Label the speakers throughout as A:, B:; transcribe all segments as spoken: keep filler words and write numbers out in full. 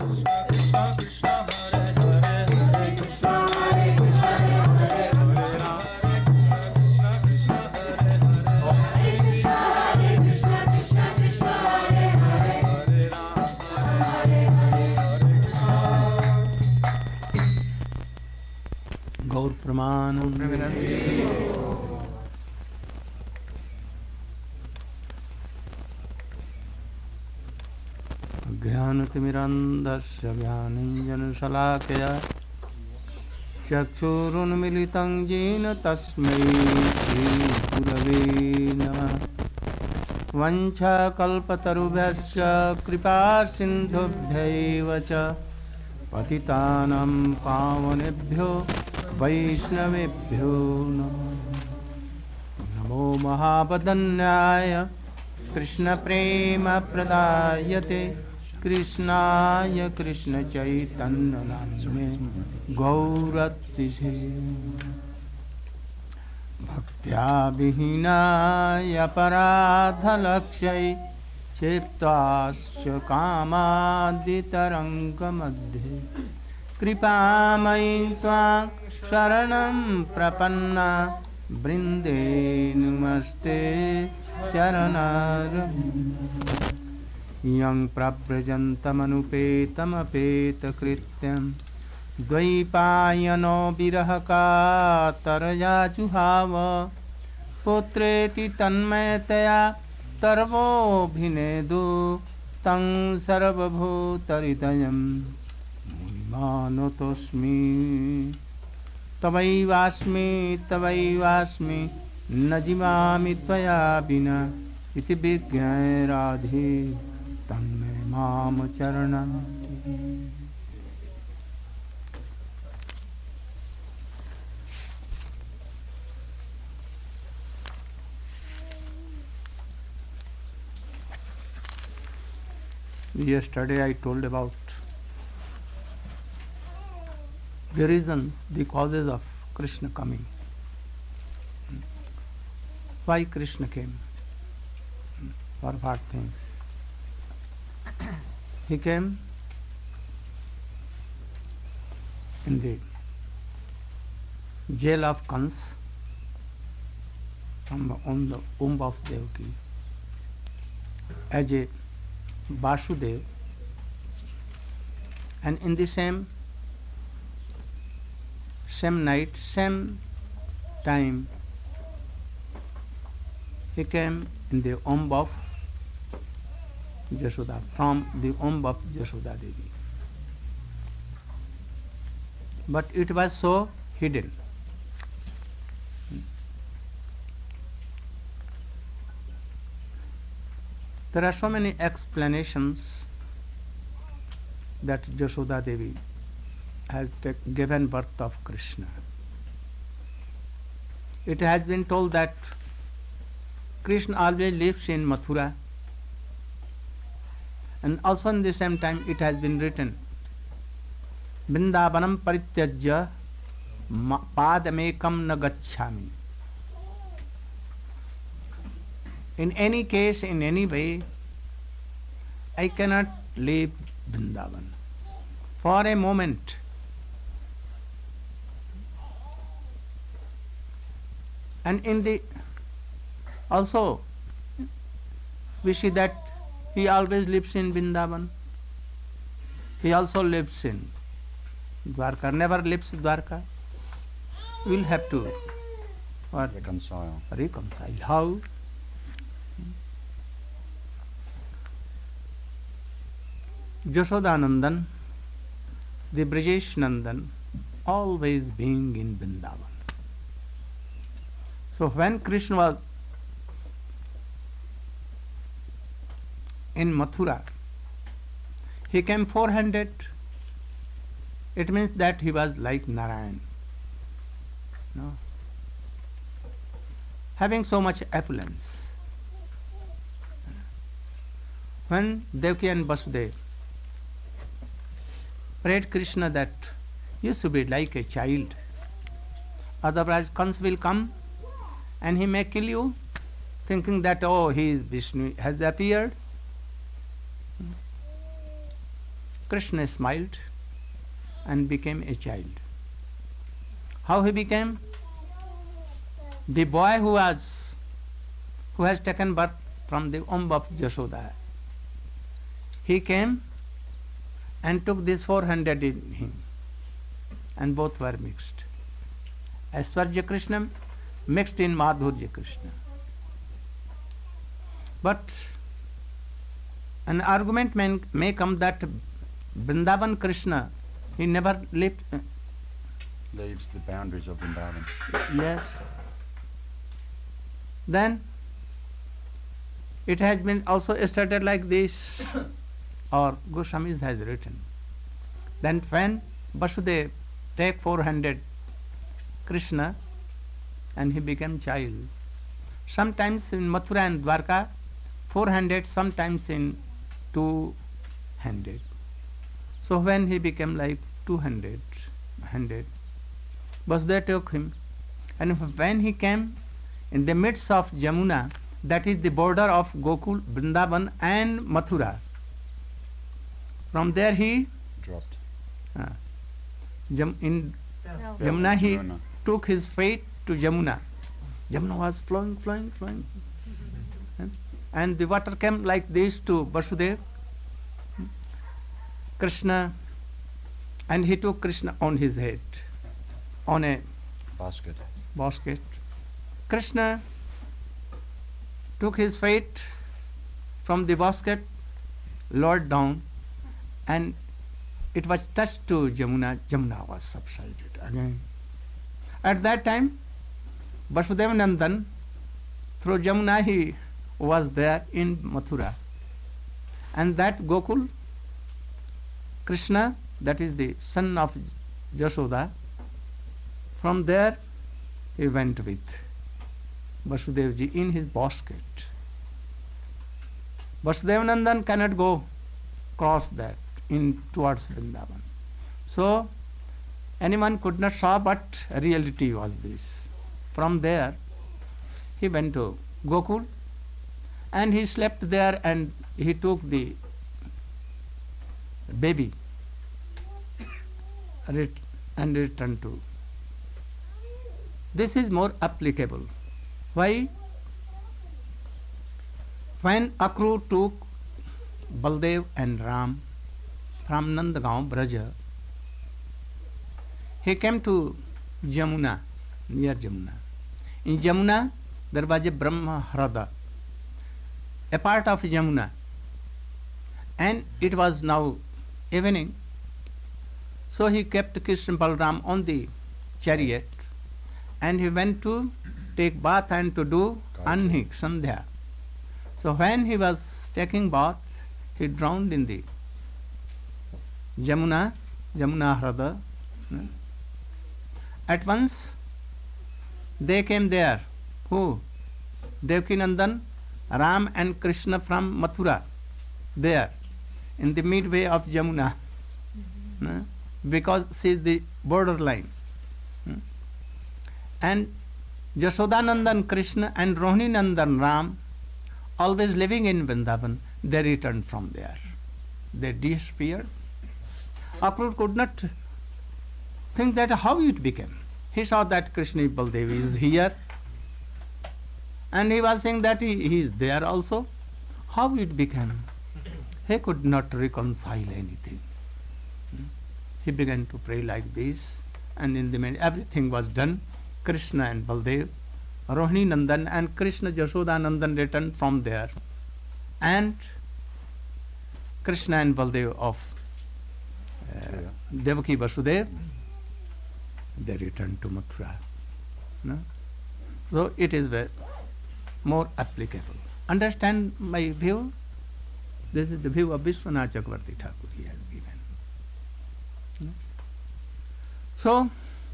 A: गौर प्रमानंद। ज्ञानतिमिरन्धस्य ज्ञानाञ्जनशलाकया चक्षुरुन्मीलितं येन तस्मै श्रीगुरवे नमः। वञ्चाकल्पतरुभ्यश्च कृपासिन्धुभ्यैव च पतितानां पावनेभ्यो वैष्णवेभ्यो नमः। नमो महावदन्याय कृष्णप्रेमप्रदायते कृष्णाय कृष्णचैतन्यनाम्ने गौरतिसे भक्त्या विहीनाय अपराधलक्ष्यै चित्तास्य कामादितरङ्गमध्ये कृपामयी त्वां शरणं प्रपन्ना वृन्दे नमस्ते चरणारविन्दे। यं प्रव्रजन्तमनुपेतमपेतकृत्यं द्वैपायनो विरहकातरया जुहाव पुत्रेति तन्मयतया सर्वोऽभिनेदु तं सर्वभूतहृदयं मुनिमानतोऽस्मि। तवैवास्मि तवैवास्मि न जीवामि त्वया विना इति विज्ञाय राधे तन्मे माम चरणं। Yesterday I told about the reasons, the causes of Krishna coming. Why Krishna came? For what things? He came in the jail of Kans from the womb of Devaki as a Vasudev, and in the same same night, same time, he came in the womb of Jashoda, from the womb of Jashoda Devi. But it was so hidden. There are so many explanations that Jashoda Devi has given birth of Krishna. It has been told that Krishna always lives in Mathura, and also in the same time it has been written, Vrindavanam parityajya padamekam na gacchami. In any case, in any way, I cannot leave Vrindavan for a moment. And in the also we see that he always lives in Vrindavan. He also lives in Dwarka, never lives in Dwarka. We will have to what?
B: Reconcile.
A: Reconcile. How? Jashodanandan, the Brijesh Nandan, always being in Vrindavan. So when Krishna was in Mathura, he came four-handed. It means that he was like Narayan, no? Having so much affluence. When Devaki and Vasudeva prayed Krishna that you should be like a child, otherwise Kans will come and he may kill you, thinking that, oh, he is Vishnu, has appeared. Krishna smiled and became a child. How he became? The boy who was who has taken birth from the womb of Jashoda, he came and took this four hundred in him, and both were mixed. Aishwarya Krishna mixed in Madhurya Krishna. But an argument may, may come that Vrindavan Krishna, he never lived. Uh,
B: leaves the boundaries of Vrindavan.
A: Yes. Then it has been also stated like this, or Goswamis has written. Then when Vasudeva take four hundred Krishna and he became child, sometimes in Mathura and Dwarka, four hundred, sometimes in two hundred. So when he became like two hundred, hundred, Vasudeva took him, and when he came in the midst of Jamuna, that is the border of Gokul, Vrindavan and Mathura, from there he
B: dropped.
A: Uh, Jam, in
C: No.
A: Jamuna he
B: Jamuna.
A: took his feet to Jamuna. Jamuna was flowing, flowing, flowing. And the water came like this to Vasudeva, Krishna, and he took Krishna on his head, on a
B: Basket.
A: basket. Krishna took his feet from the basket, lowered down, and it was touched to Jamuna. Jamuna was subsided again. At that time, Vasudeva Nandan, through Jamuna, he was there in Mathura. And that Gokul, Krishna, that is the son of Jashoda, from there he went with Vasudeva ji in his basket. Vasudeva Nandan cannot go cross that in towards Vrindavan. So anyone could not saw, but reality was this. From there he went to Gokul and he slept there, and he took the baby ret- and returned to. This is more applicable. Why? When Akru took Baldev and Ram from Nandagaon, Braja, he came to Jamuna, near Jamuna. In Jamuna, there was a Brahma Hrada, a part of Jamuna, and it was now evening. So he kept Krishna Balram on the chariot, and he went to take bath and to do Anhik, Sandhya. So when he was taking bath, he drowned in the Jamuna, Jamuna Hrada. At once they came there. Who? Devaki Nandan, Ram and Krishna from Mathura, there in the midway of Jamuna, mm-hmm. because she is the borderline. Mm. And Jashodanandan Krishna and Rohini Nandan Ram, always living in Vrindavan, they returned from there. They disappeared. Akrur could not think that how it became. He saw that Krishna Baldev is here, and he was saying that he, he is there also. How it became? He could not reconcile anything. He began to pray like this, and in the end everything was done. Krishna and Baldev, Rohini Nandan and Krishna Jashoda Nandan returned from there, and Krishna and Baldev of uh, Devaki Vasudeva, they returned to Mathura. No? So it is very more applicable. Understand my view? This is the view of Vishwanath Chakravarti Thakur he has given. No? So,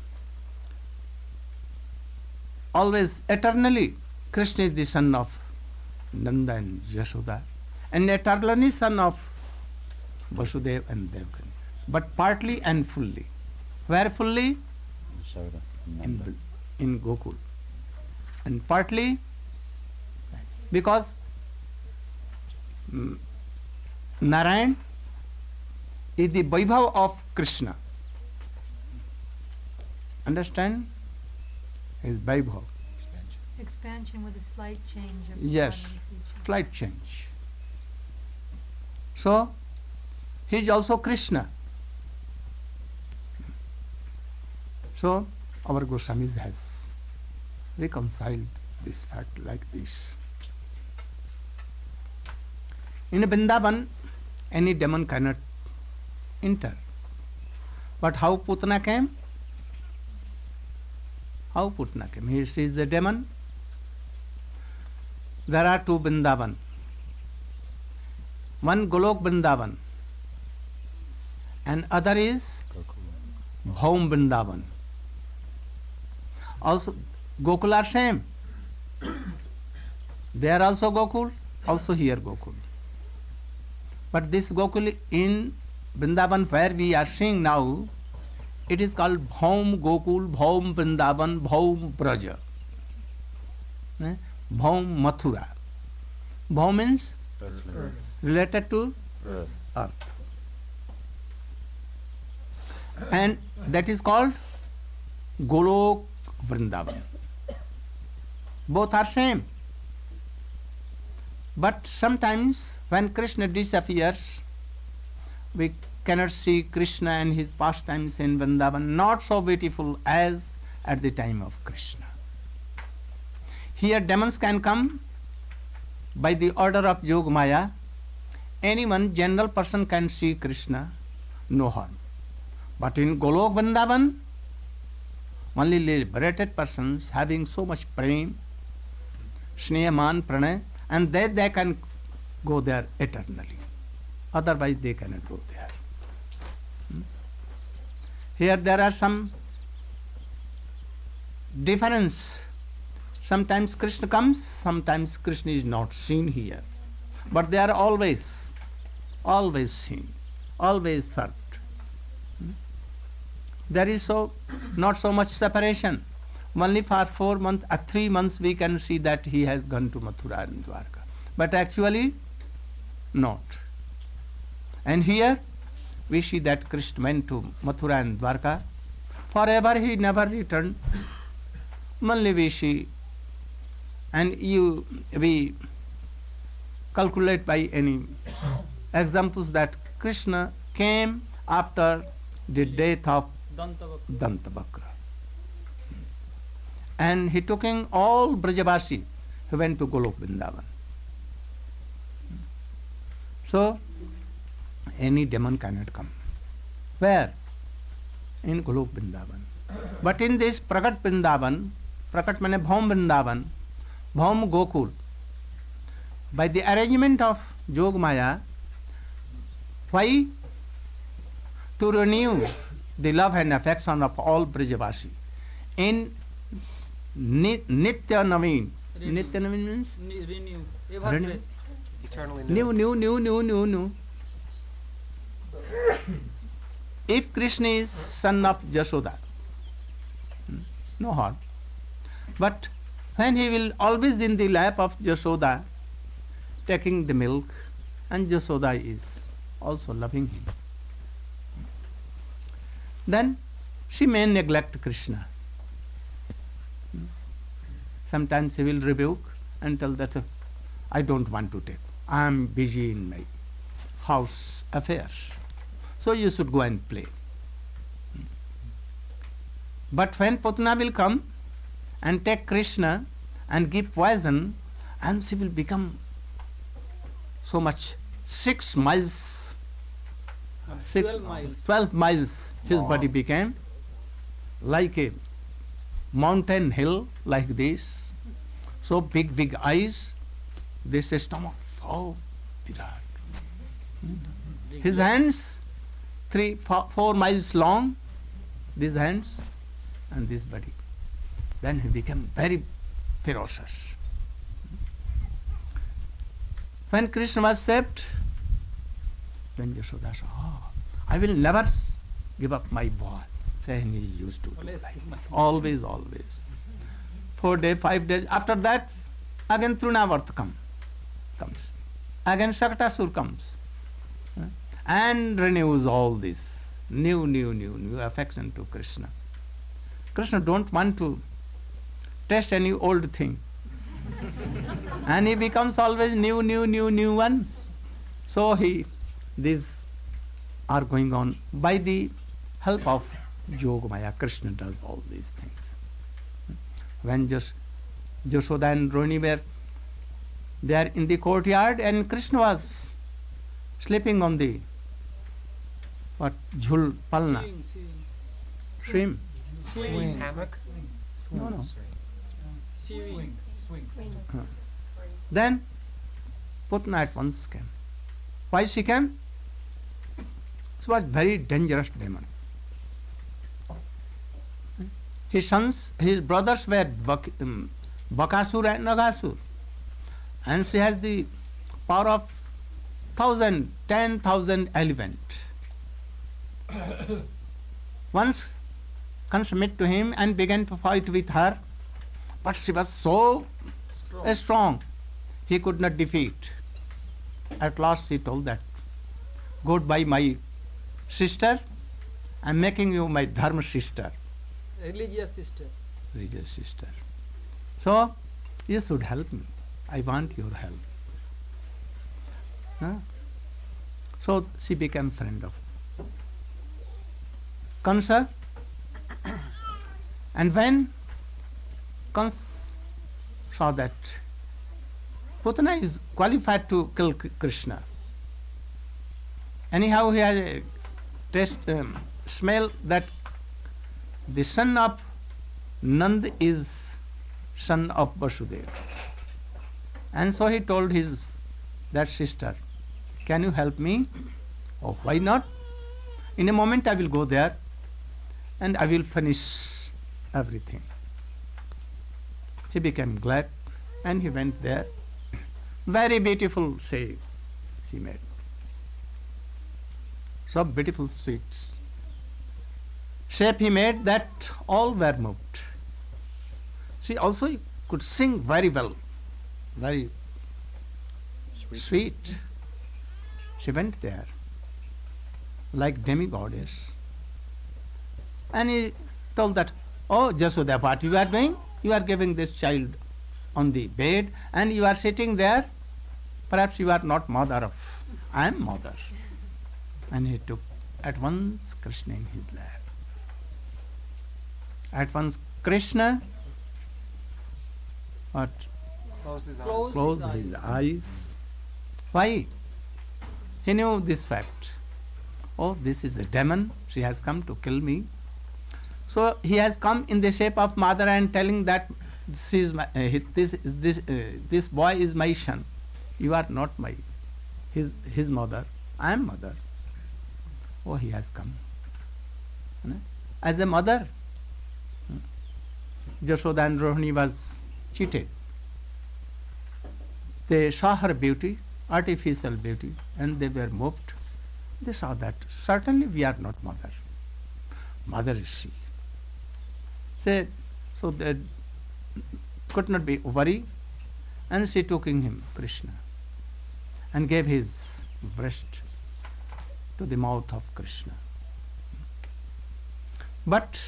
A: always, eternally, Krishna is the son of Nanda and Yashoda, and eternally son of Vasudeva and Devaki, but partly and fully. Where fully?
B: Soda.
A: In, in Gokul. And partly because mm, Narayan is the Vaibhav of Krishna. Understand? His Vaibhav.
B: Expansion.
C: Expansion with a slight change of
A: Yes,
C: form and feature.
A: slight change. So, he is also Krishna. So, our Goswamis has reconciled this fact like this. In Vrindavan, any demon cannot enter. But how Putana came? How Putana came? He sees the demon. There are two Vrindavan. One Golok Vrindavan and other is
B: Gokula.
A: Bhaum Vrindavan. Also Gokul are same. They are also Gokul, also here Gokul. But this Gokul in Vrindavan where we are seeing now, it is called Bhaum Gokul, Bhaum Vrindavan, Bhaum Braja. Eh? Bhaum Mathura. Bhaum means
B: Earthly.
A: related to
B: Earth.
A: earth. And that is called Golok Vrindavan. Both are same. But sometimes when Krishna disappears, we cannot see Krishna and his pastimes in Vrindavan, not so beautiful as at the time of Krishna. Here demons can come by the order of Yog Maya. Anyone, general person can see Krishna, no harm. But in Golok Vrindavan, only liberated persons having so much prem, snehaman, pranay, and they, they can go there eternally. Otherwise they cannot go there. Hmm? Here there are some difference. Sometimes Krishna comes, sometimes Krishna is not seen here. But they are always, always seen, always served. Hmm? There is so not so much separation. Only for four months or three months we can see that he has gone to Mathura and Dwarka. But actually, not. And here we see that Krishna went to Mathura and Dwarka. Forever he never returned. Only we see, and you we calculate by any examples that Krishna came after the death of Dantavakra. And he took in all Brajavasi who went to Golok Vrindavan. So, any demon cannot come. Where? In Golok Vrindavan. But in this Prakat Vrindavan, Prakat means Bhaum Vrindavan, Bhaum Gokul, by the arrangement of Yog Maya, why? To renew the love and affection of all Brajavasi. In Nitya Naveen. Nitya Naveen means?
D: Renew.
A: Renew.
D: Eternally
A: New, new, new, new, new, new. If Krishna is son of Jashoda, no harm. But when he will always in the lap of Jashoda, taking the milk, and Jashoda is also loving him, then she may neglect Krishna. Sometimes he will rebuke and tell that uh, I don't want to take. I am busy in my house affairs. So you should go and play. But when Putana will come and take Krishna and give poison, and she will become so much, six miles, six,
D: twelve miles.
A: twelve miles, his
B: Wow.
A: body became like a mountain hill like this. So big, big eyes, this stomach, so Virat. His hands, three, four, four miles long, these hands and this body. Then he became very ferocious. When Krishna was saved, then Yashoda said, oh, I will never give up my boy. Saying he used to do
D: Always
A: like
D: keep my
A: this.
D: boy.
A: Always, always. Four days, five days. After that, again Trunavarta come, comes. Again Shakatasur comes. Uh, and renews all this new, new, new, new affection to Krishna. Krishna don't want to test any old thing. And he becomes always new, new, new, new one. So he, these are going on by the help of Yogamaya. Krishna does all these things. When just Jashoda and Rohini were there in the courtyard, and Krishna was sleeping on the what jhul palna
D: Swing, swing.
A: shrimp.
D: Swing.
B: Hammock?
A: No, no.
D: Swing.
A: Huh. Then Putna at once came. Why she came? She was very dangerous demon. His sons, his brothers were Bak- um, Bakasur and Nagasur, and she has the power of thousand, ten thousand elephant. Once Kansa met to him and began to fight with her, but she was so
D: Strong.
A: strong, he could not defeat. At last he told that, goodbye my sister, I am making you my dharma sister,
D: Religious sister.
A: religious sister. So you should help me. I want your help. Huh? So she became friend of Kansa. And when Kansa saw that Putana is qualified to kill K- Krishna, anyhow he had a taste, um, smell that the son of Nand is son of Vasudeva. And so he told his that sister, can you help me? Oh, why not? In a moment I will go there and I will finish everything. He became glad and he went there. Very beautiful shape she made. So beautiful sweets. Shape he made that all were moved. She also could sing very well, very
B: Sweet.
A: sweet. She went there like demigoddess. And he told that, oh Jasoda, what you are doing? You are giving this child on the bed and you are sitting there. Perhaps you are not mother of, I am mother. And he took at once Krishna in his lap. At once Krishna what,
B: Closed his eyes.
D: Closed.
A: closed
D: his
A: his
D: eyes.
A: eyes. Why? He knew this fact. Oh, this is a demon. She has come to kill me. So he has come in the shape of mother and telling that this is my, uh, he- this is this uh, this boy is my son. You are not my his his mother. I am mother. Oh, he has come. You know, as a mother. Jashoda and Rohini was cheated. They saw her beauty, artificial beauty, and they were moved. They saw that certainly we are not mother. Mother is she. Say, so they could not be worried, and she took in him Krishna and gave his breast to the mouth of Krishna. But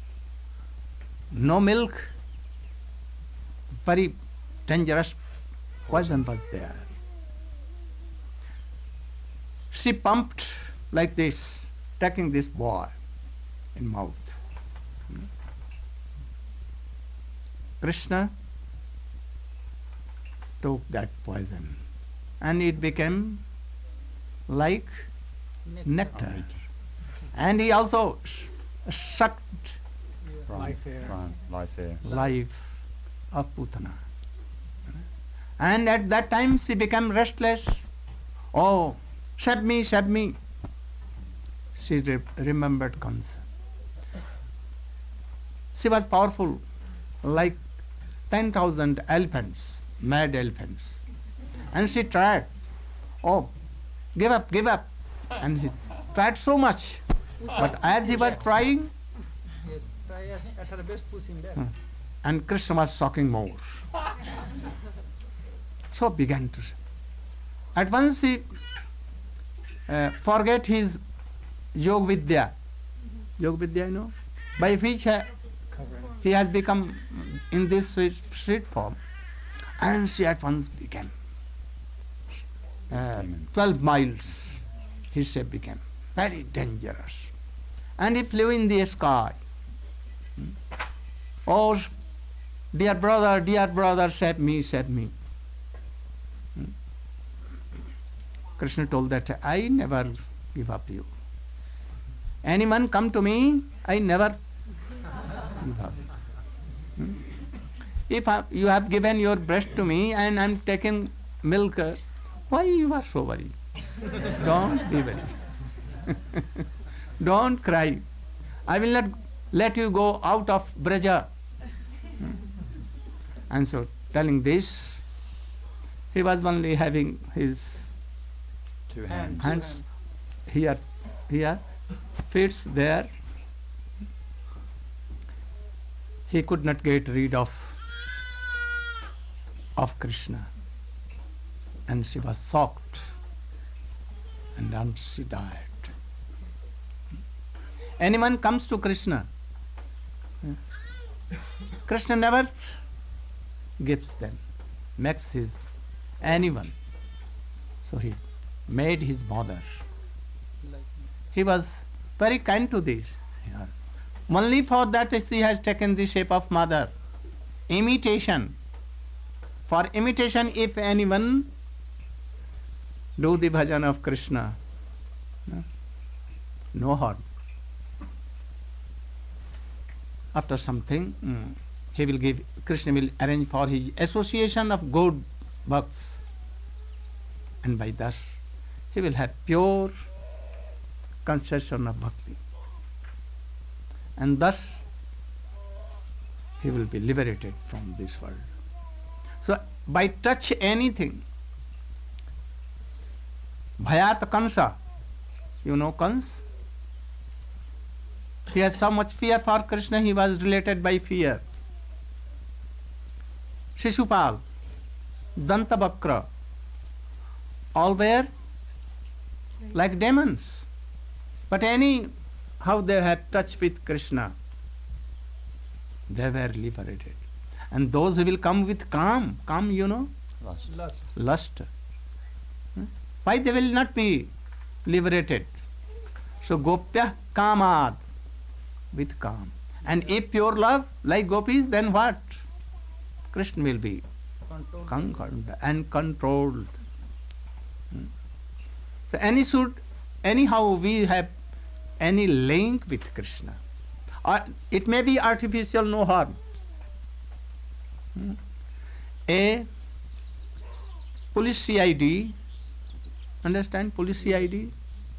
A: no milk, very dangerous poison was there. She pumped like this, taking this boy in mouth. Krishna took that poison and it became like nectar. And he also s- sucked
B: From,
D: Life air.
B: from life air.
A: life of Putana. And at that time she became restless. Oh, save me, save me. She re- remembered Kansa. She was powerful, like ten thousand elephants, mad elephants. And she tried, oh, give up, give up. And she tried so much. But as he was trying,
D: Yes, try at, at her best, push him back.
A: Hmm. and Krishna was shocking more. So began to. At once he uh, forget his Yog Vidya. Yog Vidya, you know, by which uh,
B: Covering.
A: he has become in this street, street form. And she at once became uh,
B: Demon.
A: twelve miles. His shape became very dangerous. And he flew in the sky. Hmm. Oh, s- dear brother, dear brother, save me, save me. Hmm. Krishna told that I never give up you. Anyone come to me, I never give up. Hmm. If I, you have given your breast to me and I am taking milk, uh, why you are so worried? Don't be worried. Don't cry. I will not let you go out of Braja. Hmm. And so, telling this, he was only having his
B: Two
D: Hand.
B: hands.
A: hands here, here, feet there. He could not get rid of of Krishna, and she was shocked, and then she died. Anyone comes to Krishna, Krishna never gives them, makes his anyone. So he made his mother.
D: Like
A: He was very kind to this. Yeah. Only for that she has taken the shape of mother. Imitation. For imitation, if anyone do the bhajan of Krishna, no, no harm. After something, mm, he will give, Krishna will arrange for his association of good bhakts. And by thus, he will have pure concession of bhakti. And thus, he will be liberated from this world. So, by touch anything, Bhayat Kansa, you know Kans? He has so much fear for Krishna, he was related by fear. Shishupal, Dantabakra, all were like demons. But any how they had touch with Krishna, they were liberated. And those who will come with calm, calm you know,
B: Lust.
D: lust.
A: lust, hmm? why they will not be liberated? So Gopya Kamad, with calm. And if pure love, like gopis, then what? Krishna will be
D: Control.
A: conquered and controlled. Hmm. So any should, anyhow we have any link with Krishna. Or it may be artificial, no harm. Hmm. A police C I D, understand police C I D?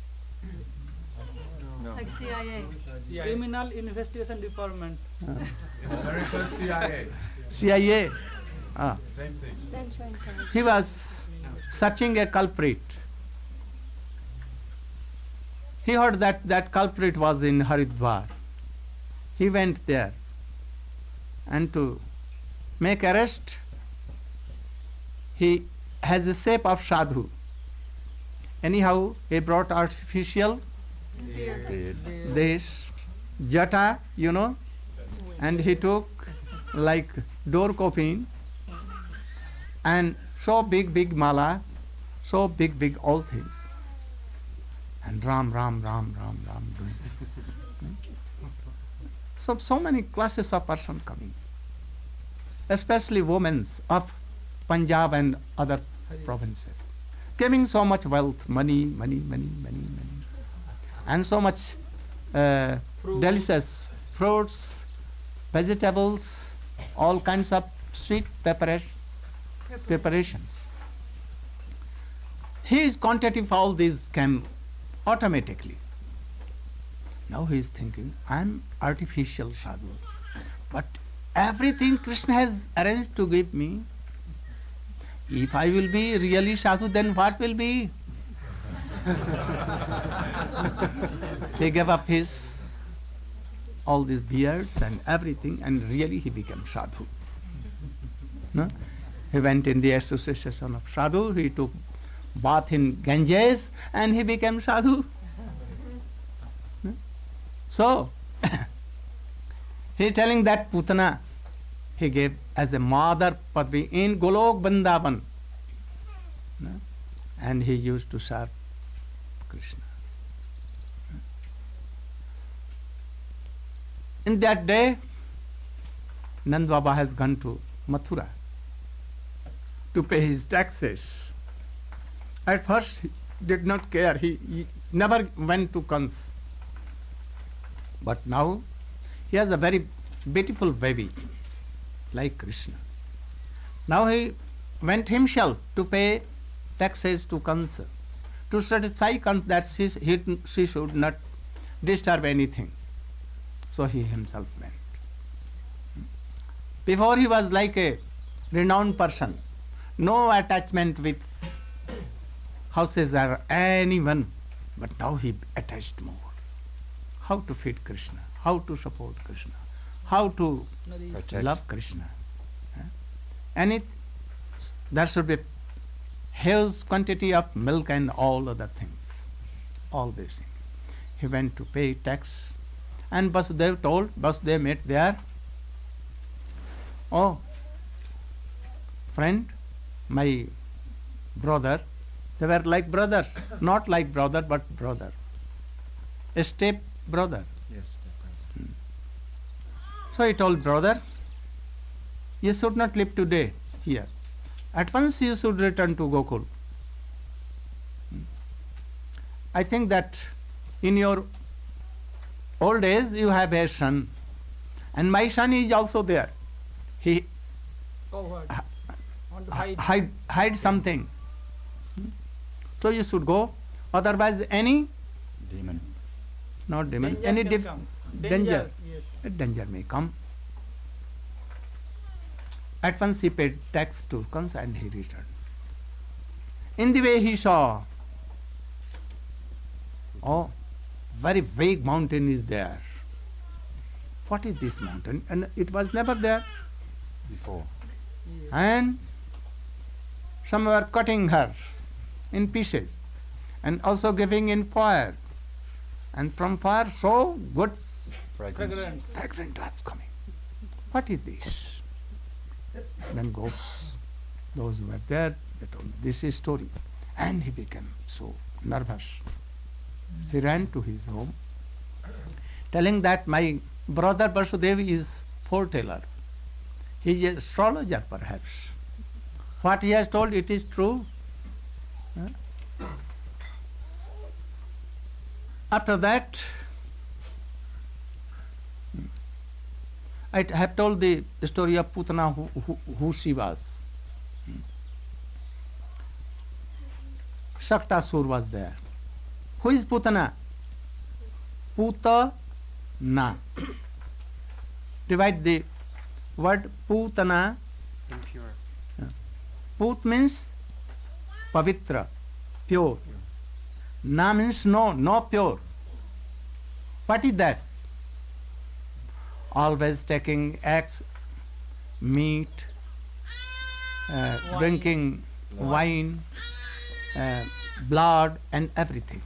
C: Like C I A.
D: Criminal Investigation Department.
E: American C I A.
A: C I A. Ah.
E: Same thing.
C: Central Intelligence.
A: He was searching a culprit. He heard that that culprit was in Haridwar. He went there, and to make arrest, he has the shape of sadhu. Anyhow, he brought artificial
B: Beard.
A: this jata, you know, and he took like door coffin and so big, big mala, so big, big all things. And Ram, Ram, Ram, Ram, Ram doing. So, so many classes of person coming, especially women of Punjab and other provinces, giving so much wealth, money, money, money, money, money, and so much uh,
D: Fruit.
A: delicious fruits, vegetables, all kinds of sweet prepara- preparations. He is quantitative all these came automatically. Now he is thinking, I am artificial sadhu, but everything Krishna has arranged to give me. If I will be really sadhu, then what will be? He gave up his all these beards and everything, and really he became sadhu. No? He went in the association of sadhu. He took bath in Ganges and he became sadhu. So, he is telling that Putana he gave as a mother Padvi in Golok Vrindavan. And he used to serve Krishna. In that day, Nand Baba has gone to Mathura to pay his taxes. At first, he did not care. He, he never went to Kans. But now, he has a very beautiful baby, like Krishna. Now he went himself to pay taxes to Kansa, to satisfy Kansa that she, he, she should not disturb anything. So he himself went. Before he was like a renowned person, no attachment with houses or anyone, but now he attached more. How to feed Krishna, how to support Krishna, how to
B: Protect.
A: love Krishna. And it, there should be huge quantity of milk and all other things, all these things. He went to pay tax, and Vasudev told, Vasudev met there, oh, friend, my brother, they were like brothers, not like brother, but brother, a step brother.
E: Yes, definitely.
A: So he told, brother, you should not live today here. At once you should return to Gokul. I think that in your old age you have a son, and my son is also there. He
D: Coward.
A: uh,
D: Want to hide.
A: hide, hide something. So you should go. Otherwise, any,
B: Demon.
A: not demon,
D: Danger
A: any
D: can
A: dif-
D: come.
A: danger.
D: Yes.
A: A danger may come. At once he paid tax to Kans and he returned. In the way he saw, oh, very big mountain is there. What is this mountain? And it was never there.
B: Before.
D: Yes.
A: And some were cutting her in pieces and also giving in fire. And from fire so good
B: Fragrance.
D: Fragrant.
A: fragrant was coming. What is this? Then goes, those who were there, they told, this is story. And he became so nervous. He ran to his home, telling that my brother Vasudev is foreteller. He is an astrologer perhaps. What he has told, it is true. Huh? After that, I have told the story of Putana, who, who, who she was. Shaktasur was there. Who is Putana? Putana. Divide the word Putana.
B: Impure.
A: Put means pavitra, pure. Na means no, no pure. What is that? Always taking eggs, meat, uh,
D: Wine.
A: drinking wine, uh, blood and everything.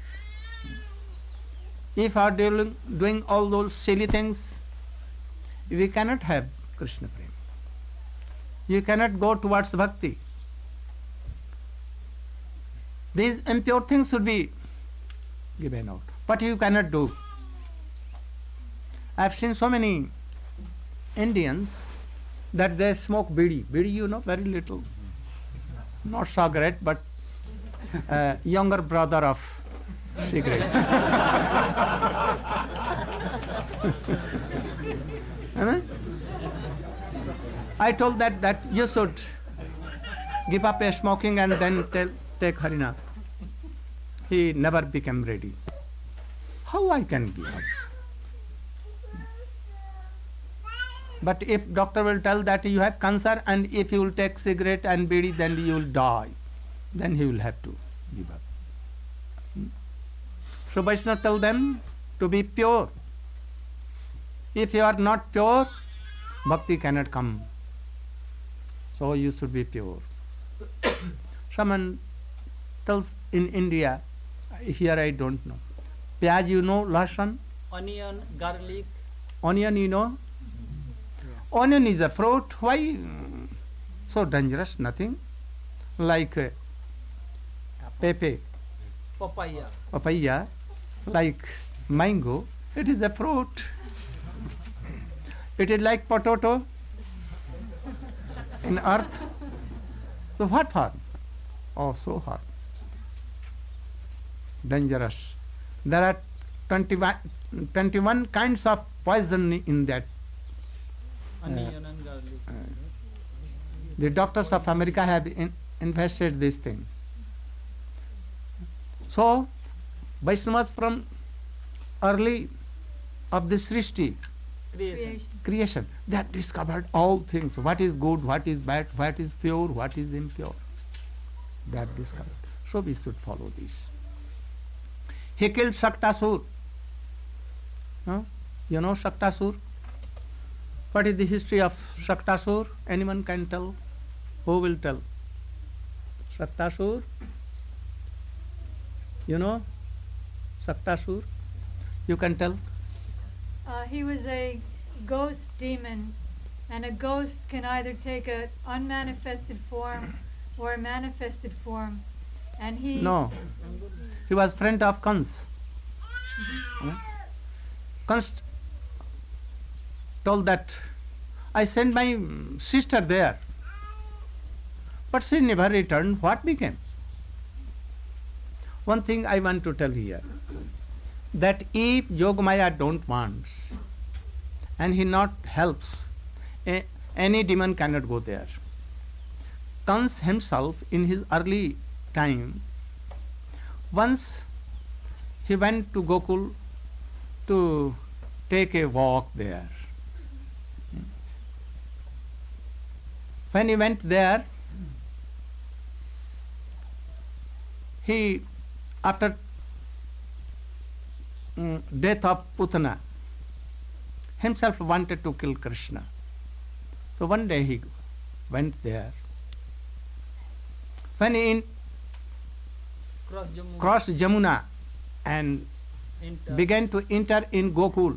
A: If are doing, doing all those silly things, we cannot have Krishna Prema. You cannot go towards bhakti. These impure things should be given out. But you cannot do. I have seen so many Indians that they smoke bidi. Bidi, you know, very little. Not cigarette, but uh, younger brother of cigarette. Huh? I told that that you should give up a smoking and then tell, take Harinath. He never became ready. How I can give up? But if doctor will tell that you have cancer and if you will take cigarette and bidi, then you will die, then he will have to give up. Hmm? So Vaishnava tell them to be pure. If you are not pure, bhakti cannot come. So you should be pure. Someone tells in India, here I don't know. Pyaj, you know, Lasan?
D: Onion, garlic.
A: Onion, you know? Onion is a fruit. Why mm, so dangerous? Nothing. Like uh, pepe,
D: Papaya.
A: papaya, like mango. It is a fruit. It is like potato in earth. So what harm? Oh, so harm. Dangerous. There are twenty-one, twenty-one kinds of poison in that.
D: Onion and garlic.
A: The doctors of America have in, invested this thing. So, Vaishnavas from early of the Srishti,
D: Creation.
C: Creation.
A: creation, they have discovered all things. What is good, what is bad, what is pure, what is impure. They have discovered. So we should follow this. He killed Shaktasur. No? You know Shaktasur? What is the history of Shaktasur? Anyone can tell? Who will tell? Shaktasur? You know Shaktasur? You can tell?
C: Uh, he was a ghost demon, and a ghost can either take an unmanifested form or a manifested form. And he
A: No. He was friend of Kans. Huh? Kans told that I sent my mm, sister there, but she never returned. What became? One thing I want to tell here, that if Yogamaya don't want and he not helps, a, any demon cannot go there. Kans himself in his early time, once he went to Gokul to take a walk there. When he went there, he, after mm, death of Putana, himself wanted to kill Krishna. So one day he went there. When he in,
D: Cross Jammu.
A: crossed Jamuna and
D: Enter.
A: began to enter in Gokul,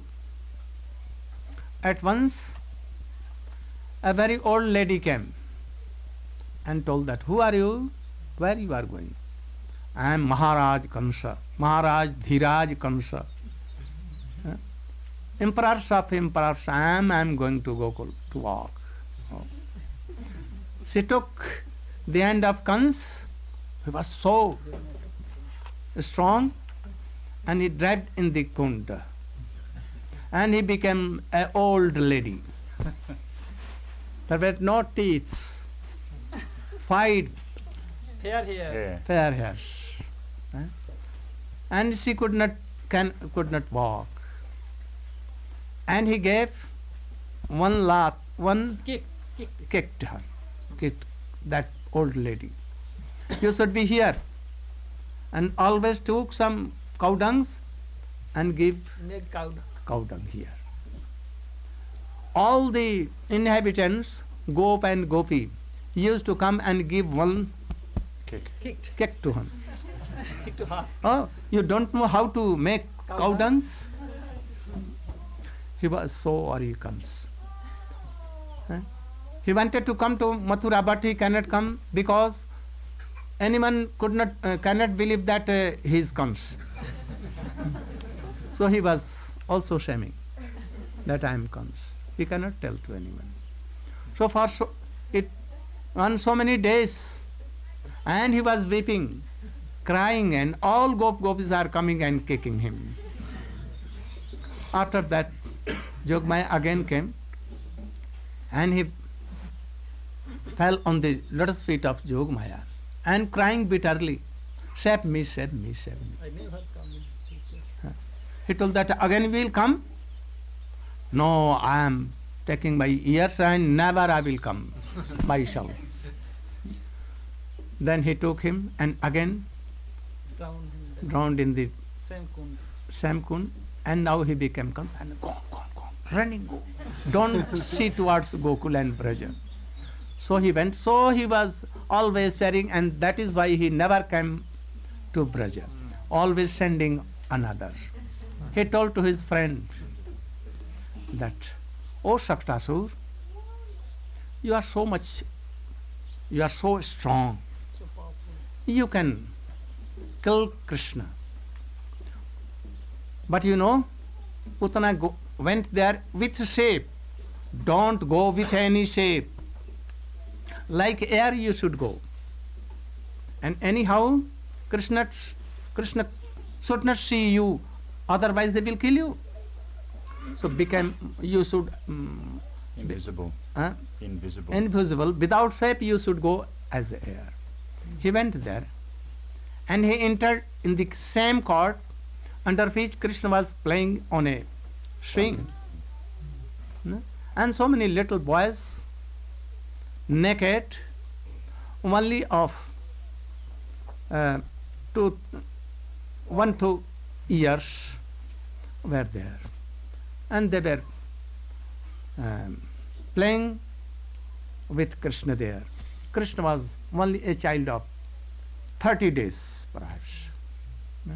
A: at once a very old lady came and told that, who are you? Where you are going? I am Maharaj Kansa, Maharaj Dhiraj Kansa. Huh? Emperors of emperors, I am, I am going to Gokul to walk. Oh. She took the hand of Kans, he was so strong, and he dragged in the kund. And he became an old lady. There were no teeth, five
D: Hair here.
B: Yeah.
A: fair hairs. Huh? And she could not can could not walk. And he gave one laugh, one
D: Kick. Kick.
A: kicked her, kicked that old lady. You should be here. And always took some cow dungs and give
D: Make cow.
A: cow dung here. All the inhabitants, Gop and Gopi, used to come and give one
B: Kick.
D: Kicked.
A: kick to him.
D: Kick to heart.
A: Oh, you don't know how to make
D: Cow
A: cow
D: dung?
A: dungs? He was so worried he comes. Huh? He wanted to come to Mathura, but he cannot come because anyone could not uh, cannot believe that uh, he is comes. So he was also shaming that I am comes. He cannot tell to anyone. So for so it on so many days, and he was weeping, crying, and all gop gopis are coming and kicking him. After that, Yogamaya again came, and he fell on the lotus feet of Yogamaya and crying bitterly, save me, save me, save me.
D: I never come in teacher.
A: He told that again we will come. No, I am taking my ears and never I will come myself. Then he took him and again
D: Drown him.
A: drowned in the
D: Same kund.
A: Samkun, and now he became comes and go, go, go, running, go. Don't see towards Gokul and Braja. So he went. So he was always fearing, and that is why he never came to Braja, always sending another. He told to his friend that, "Oh Shaktasur, you are so much, you are so strong.
D: So powerful.
A: You can kill Krishna." But you know, Putana go, went there with shape. Don't go with any shape. Like air you should go. And anyhow, Krishna, Krishna should not see you, otherwise they will kill you. So become, you should um,
B: Invisible.
A: uh,
B: Invisible.
A: invisible, without shape you should go as air. He went there and he entered in the same court under which Krishna was playing on a swing. No? And so many little boys, naked, only of uh, two, one, two years were there. And they were um, playing with Krishna there. Krishna was only a child of thirty days, perhaps. No?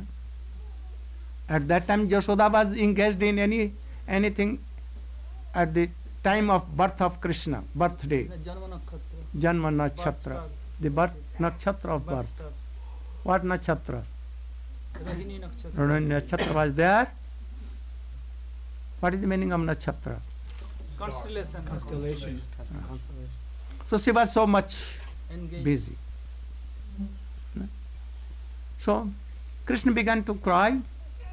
A: At that time, Yashoda was engaged in any anything at the time of birth of Krishna, birthday,
D: The Janma Nakshatra.
A: Janma
D: Birth
A: Nakshatra,
D: star.
A: the birth nakshatra of
D: Birth
A: birth.
D: star.
A: What nakshatra?
D: Rohini Nakshatra.
A: Rohini nakshatra was there. What is the meaning of nakshatra?
D: Constellation.
E: Constellation.
A: So she was so much
D: Engaged.
A: busy. No? So Krishna began to cry,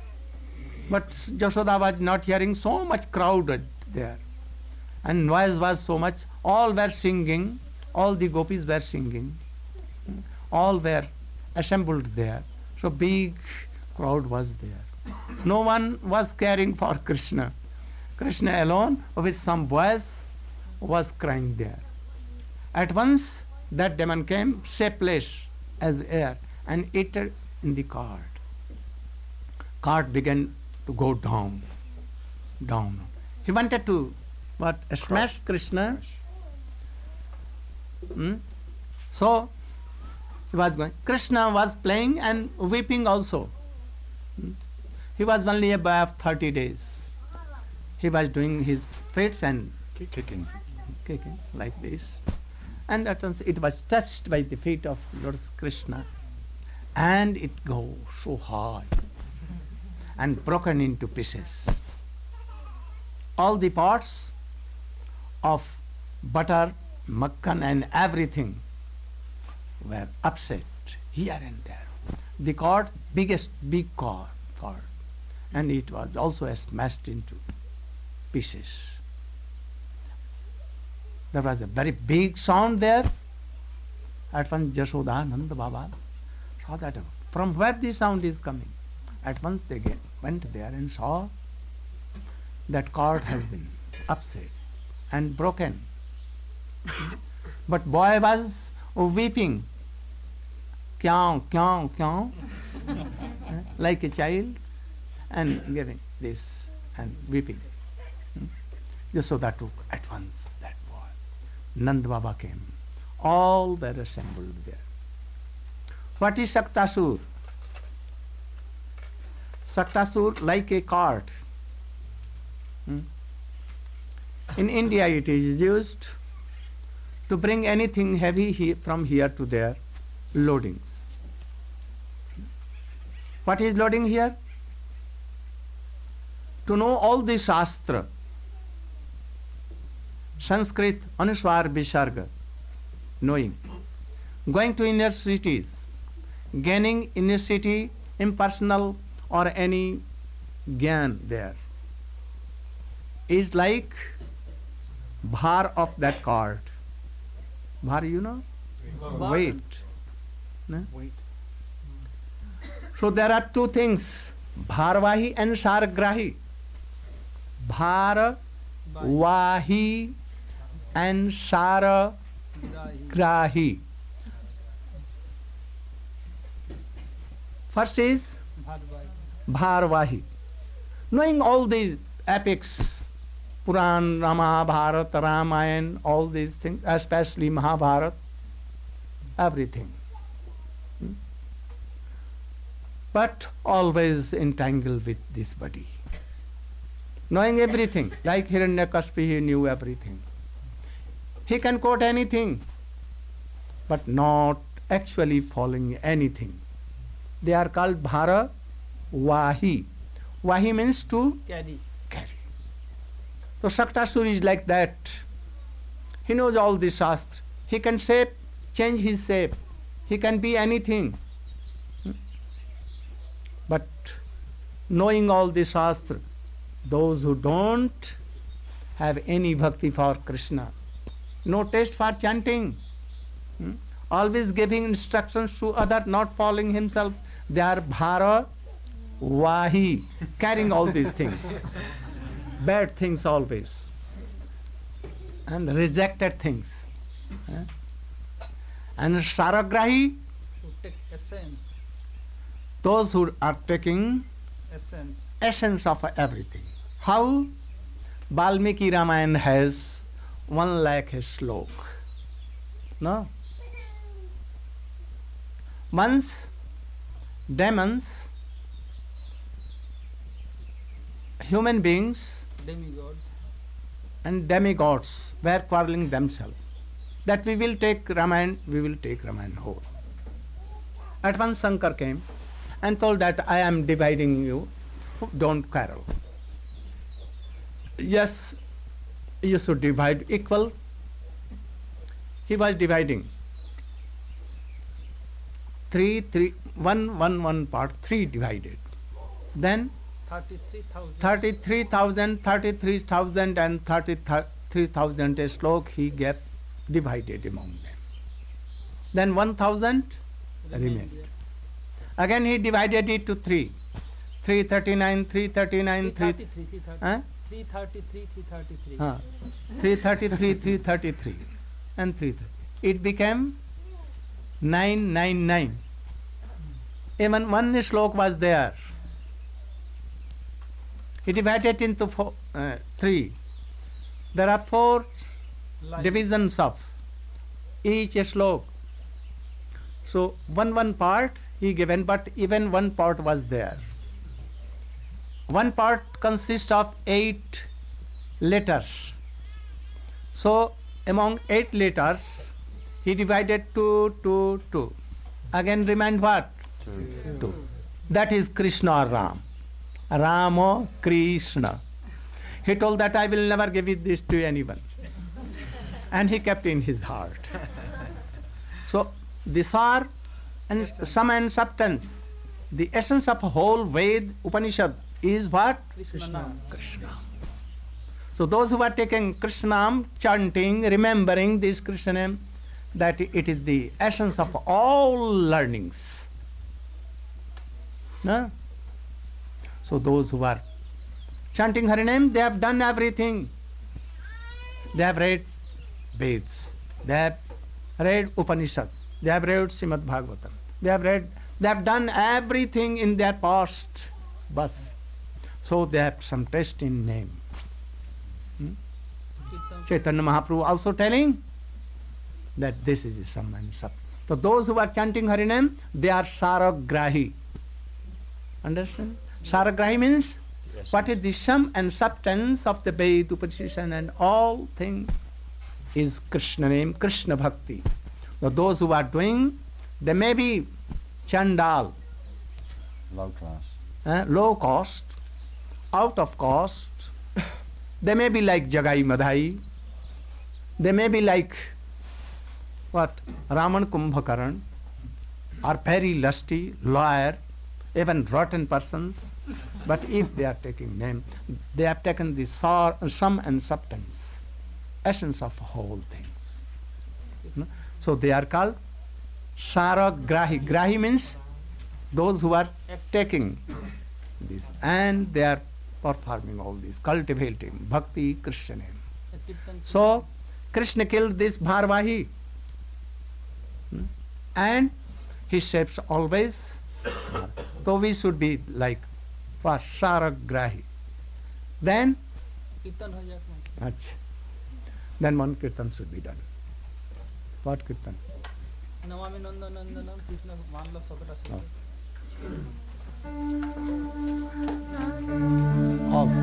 A: but Yashoda was not hearing, so much crowded there. And noise was so much, all were singing, all the gopis were singing, all were assembled there. So big crowd was there. No one was caring for Krishna. Krishna alone with some boys was crying there. At once that demon came shapeless as air and entered in the cart. Cart began to go down, down. He wanted to what smash Krishna. Hmm? So he was going. Krishna was playing and weeping also. Hmm? He was only a boy of thirty days. He was doing his feats and
B: Kicking.
A: kicking like this. And at once it was touched by the feet of Lord Krishna, and it goes so high and broken into pieces. All the parts of butter, makkan and everything were upset here and there. The cord, biggest big cord, cord, and it was also smashed into pieces. There was a very big sound there. At once Yashoda, Nanda Baba saw that from where the sound is coming. At once they get, went there and saw that cord has been upset and broken. But boy was weeping, kyaun, kyaun, kyaun, like a child, and giving this and weeping. Yashoda took at once that boy. Nanda Baba came. All were assembled there. What is Shaktasur? Shaktasur like a cart. Hmm? In India it is used to bring anything heavy he, from here to there, loadings. What is loading here? To know all the Shastra, Sanskrit, Anuswar, Visarga, knowing. Going to universities, gaining university, impersonal or any gyan there, is like bhar of that cart. Bhar, you know? Weight. No?
D: Wait.
A: So there are two things, bharvahi and sargrahi. Bhar vahi and sara grahi. First is bharvahi. Knowing all these epics, Puran, Mahabharata, Ramayana, all these things, especially Mahabharata, everything. Hmm? but always entangled with this body. Knowing everything, like Hiranyakashipu, he knew everything. He can quote anything, but not actually following anything. They are called Bhara Vahi. Vahi means to
D: Carry.
A: carry. So Shaktasura is like that. He knows all the Shastra. He can shape, change his shape. He can be anything. Hmm? But knowing all the Shastra, those who don't have any bhakti for Krishna, no taste for chanting, hmm? always giving instructions to others, not following himself, they are Bhara Vahi, carrying all these things. Bad things always. And rejected things. Eh? And Saragrahi,
D: To take essence.
A: those who are taking
D: Essence.
A: essence of everything. How? Valmiki Ramayana has one lakh slok. No? Once demons, human beings
D: Demigods.
A: and demigods were quarreling themselves that we will take Ramayana, we will take Ramayana whole. At once Shankar came and told that I am dividing you, don't quarrel. Yes, you should divide equal. He was dividing. Three, three, one, one, one part, three divided. Then
D: thirty-three thousand.
A: thirty-three thousand, thirty-three thousand and thirty-three thousand slok he gave divided among them. Then one thousand remained. Again he divided it to three. three thirty-nine, three thirty-nine, three
D: three thirty-three,
A: huh?
D: three thirty-three, three thirty-three.
A: Huh. three thirty-three, three thirty-three and three thirty. It became nine ninety-nine. Even one slok was there. He divided into four, uh, three. There are four
D: Line.
A: divisions of each slok. So one one part he given, but even one part was there. One part consists of eight letters. So among eight letters he divided two, two, two. Again remained what?
B: Two.
A: Two. That is Krishna or Ram. Rama Krishna. He told that I will never give it this to anyone. And he kept in his heart. So these are and
D: Essence.
A: sum and substance. The essence of whole Ved Upanishad is what?
D: Krishna Nam.
A: Krishna. So those who are taking Krishnam, chanting, remembering this Krishna name, that it is the essence of all learnings. No? So those who are chanting Hari name, they have done everything. They have read Veds, they have read Upanishad, they have read Srimad Bhagavatam, they have read, they have done everything in their past bus. So they have some taste in name. Hmm?
D: Kirtan.
A: Chaitanya Mahaprabhu also telling that this is some and sat. So those who are chanting Hari name, they are Saragrahi. Understand? Saragrahi means
B: Yes.
A: what is the sum and substance of the Ved, Upanishad and all things is Krishna name, Krishna Bhakti. Now those who are doing, they may be Chandal,
B: Low class.
A: uh, low cost, out of cost. They may be like Jagai Madhai. They may be like what? Raman Kumbhakaran, or very lusty, lawyer, even rotten persons. But if they are taking name, they have taken the sor- sum and substance, essence of whole things. No? So they are called Saragrahi. Grahi means those who are taking this, and they are performing all this, cultivating bhakti, Krishna name.
D: Kirtan.
A: So Krishna killed this Bharvahi, hmm? and he shapes always. So we should be like what? Saragrahi. Then,
D: Kirtan हो जाए अपना.
A: achha, then one kirtan should be done. What kirtan?
D: Namami नंद नंदनम कृष्ण मान लो सबटा सब.
A: All.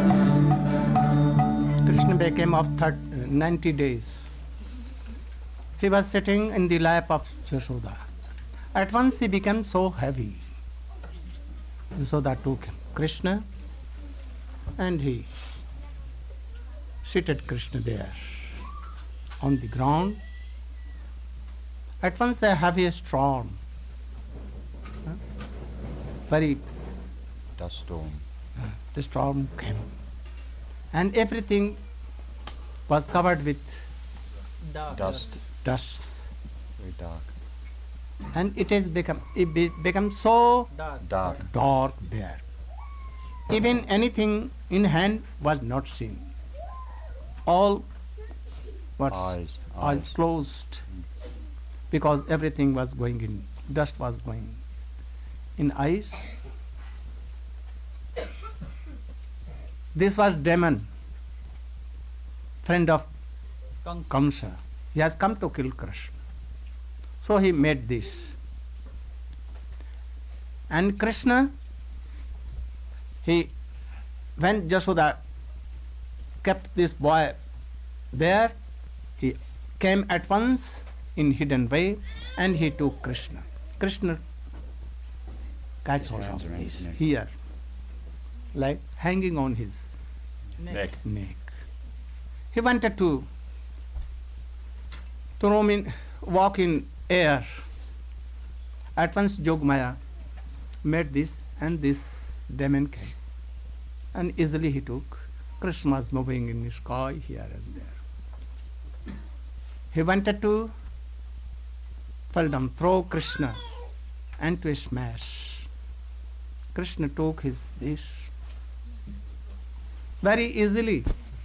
A: Krishna became of ninety days. he was sitting in the lap of Yashoda. At once he became so heavy. Yashoda took him, Krishna, and he seated Krishna there on the ground. At once a heavy storm, huh? very
B: Dust storm.
A: uh, the storm came, and everything was covered with
D: Dark.
B: Dust.
A: dust,
B: Very dark.
A: and it has become it be, become so
D: Dark.
B: Dark.
A: dark there. Even anything in hand was not seen. All was
B: Eyes.
A: eyes
B: Eyes.
A: closed, because everything was going in, dust was going in eyes. This was Demon, friend of
D: Kansa.
A: Kamsa. He has come to kill Krishna. So he made this. And Krishna, he, when Jashoda kept this boy there, he came at once in hidden way and he took Krishna. Krishna catch hold
B: Hands
A: of
B: around his
A: his
B: neck.
A: here, like hanging on his
B: Neck.
A: neck. He wanted to to roam in, walk in air. At once Jogmaya made this, and this demon came, and easily he took. Krishna was moving in the sky here and there. He wanted to fall down, throw Krishna, and to smash. Krishna took his this very easily.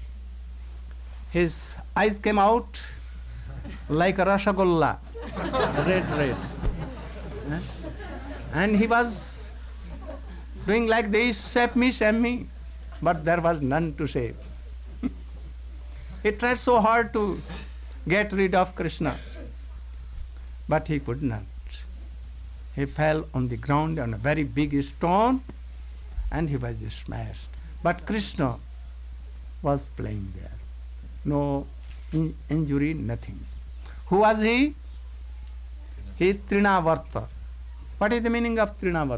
A: His eyes came out like a rashagulla, red, red. Eh? And he was doing like this, save me, save me. But there was none to save. He tried so hard to get rid of Krishna, but he could not. He fell on the ground on a very big stone, and he was smashed. But Krishna was playing there. No in- injury, nothing. Who was he? He Trinavarta. What is the meaning of Trinavarta?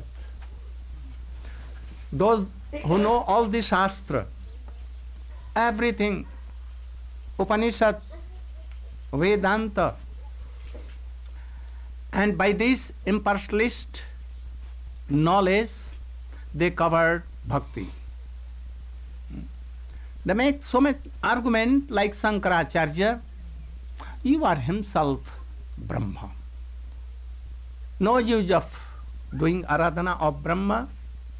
A: Those who know all the Shastra, everything, Upanishads, Vedanta, and by this impersonalist knowledge, they covered bhakti. They make so much argument like Sankaracharya, you are himself Brahma. No use of doing aradhana of Brahma.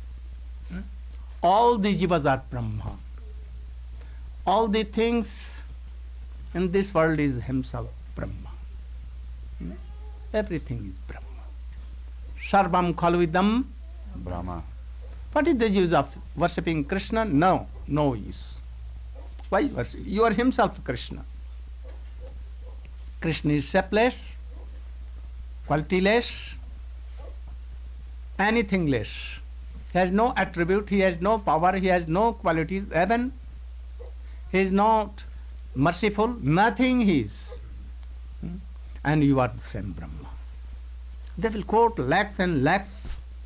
A: All the jivas are Brahma. All the things in this world is himself Brahma. Everything is Brahma. Sarvam khalvidam.
B: Brahma.
A: What is the use of worshipping Krishna? No, no use. Why worship? You are himself Krishna. Krishna is shapeless, qualityless, anything less. He has no attribute, he has no power, he has no qualities, even he is not merciful, nothing he is. Hmm? And you are the same Brahma. They will quote lakhs and lakhs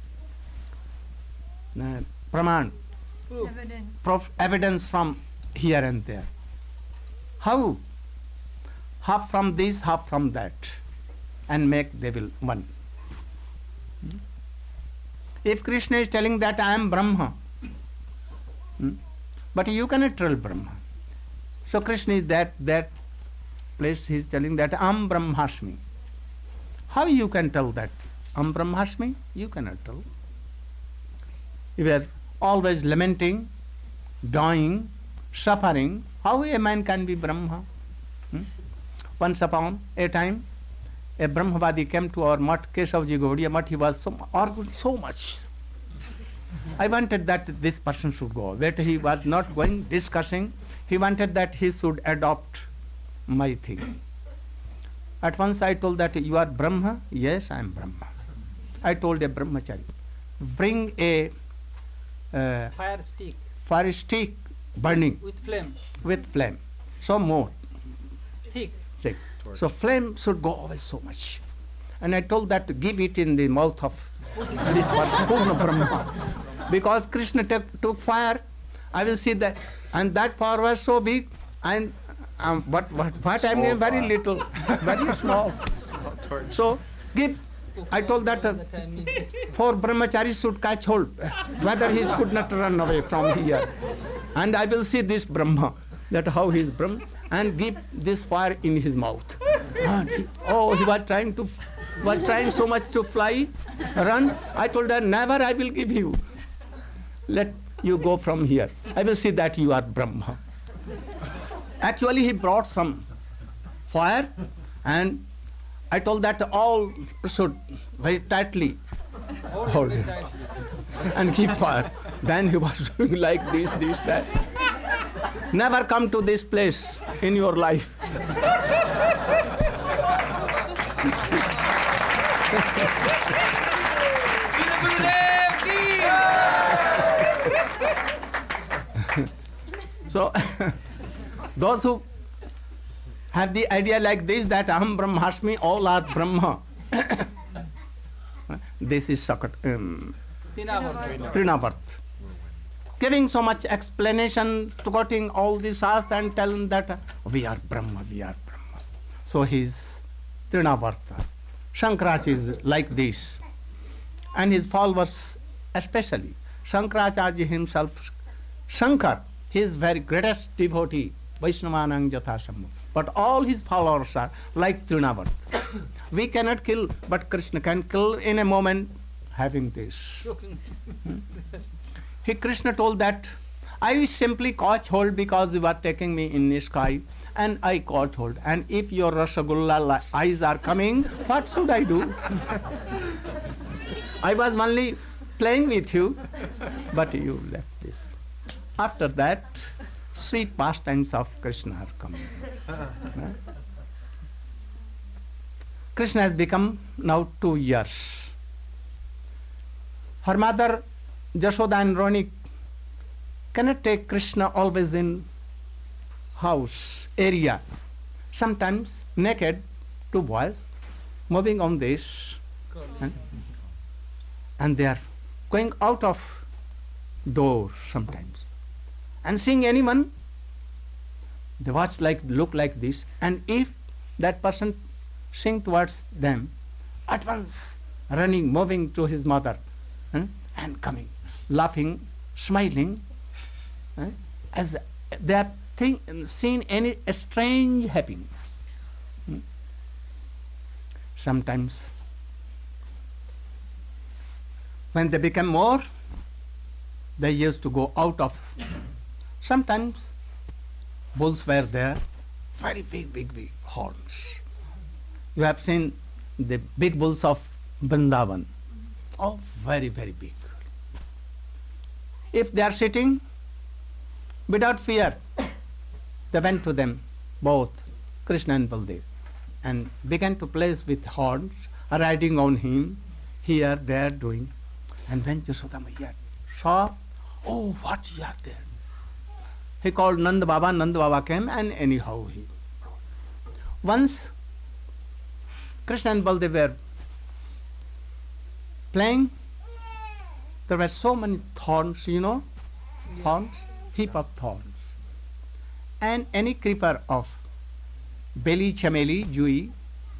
A: uh, praman,
D: Proof.
C: Evidence.
A: prof- evidence from here and there. How? Half from this, half from that, and make they will one. Hmm? If Krishna is telling that I am Brahma, hmm, but you cannot tell Brahma. So Krishna is that that place he is telling that I am Brahmasmi. How you can tell that I am Brahmasmi? You cannot tell. You are always lamenting, dying, suffering. How a man can be Brahma? Hmm? Once upon a time, a Brahmavadi came to our mutt, Keshavji Gaudiya mutt. He was so argued so much. I wanted that this person should go, but he was not going, discussing. He wanted that he should adopt my thing. At once I told that you are Brahma. Yes, I am Brahma. I told a brahmachari, bring a uh,
D: Fire stick
A: fire stick burning
D: with flame.
A: with flame, so more
D: Thick.
A: thick, So flame should go away so much. And I told that to give it in the mouth of this person, Purna Brahma. Because Krishna took, took fire, I will see that. And that fire was so big, and um, but what, what I'm giving very little, very small.
E: Small torch.
A: So give, I told that uh, four brahmacharis should catch hold, whether he could not run away from here. And I will see this Brahma, that how he is Brahma, and give this fire in his mouth. And he, oh, he was trying to, was trying so much to fly, run. I told her, never I will give you. Let you go from here. I will see that you are Brahma. Actually, he brought some fire, and I told that all should very tightly hold it and keep fire. Then he was doing like this, this, that. Never come to this place in your life. So, those who have the idea like this, that Aham Brahmasmi, all are Brahma, this is Sakat, um, Trinavarth. Giving so much explanation, quoting all the Shastra and telling that we are Brahma, we are Brahma. So he's Trinavartha. Shankaracharya is like this. And his followers especially. Shankaracharya himself, Shankar, his very greatest devotee, Vaishnavanang Jathasambhu. But all his followers are like Trinavartha. We cannot kill, but Krishna can kill in a moment, having this. He, Krishna told that, I simply caught hold because you are taking me in the sky, and I caught hold. And if your Rasagulla eyes are coming, what should I do? I was only playing with you, but you left this. After that, sweet pastimes of Krishna are coming. Krishna has become now two years. Her mother, Jashoda and Rohini, cannot take Krishna always in house, area. Sometimes naked, two boys, moving on this, and, and they are going out of door sometimes. And seeing anyone, they watch like, look like this, and if that person sing towards them, at once running, moving to his mother, eh, and coming, laughing, smiling, eh, as they have think, seen any strange happening. Hmm. Sometimes, when they become more, they used to go out of. Sometimes bulls were there, very big, big, big horns. You have seen the big bulls of Vrindavan, oh, very, very big. If they are sitting, without fear, they went to them, both Krishna and Baldev, and began to place with horns, riding on him, here, there, doing. And when Yashoda Maiya saw, oh, what you are there? He called Nanda Baba, Nanda Baba came, and anyhow he. Once, Krishna and Baldev were playing, there were so many thorns, you know, thorns, heap of thorns. And any creeper of Beli, Chameli, Jui,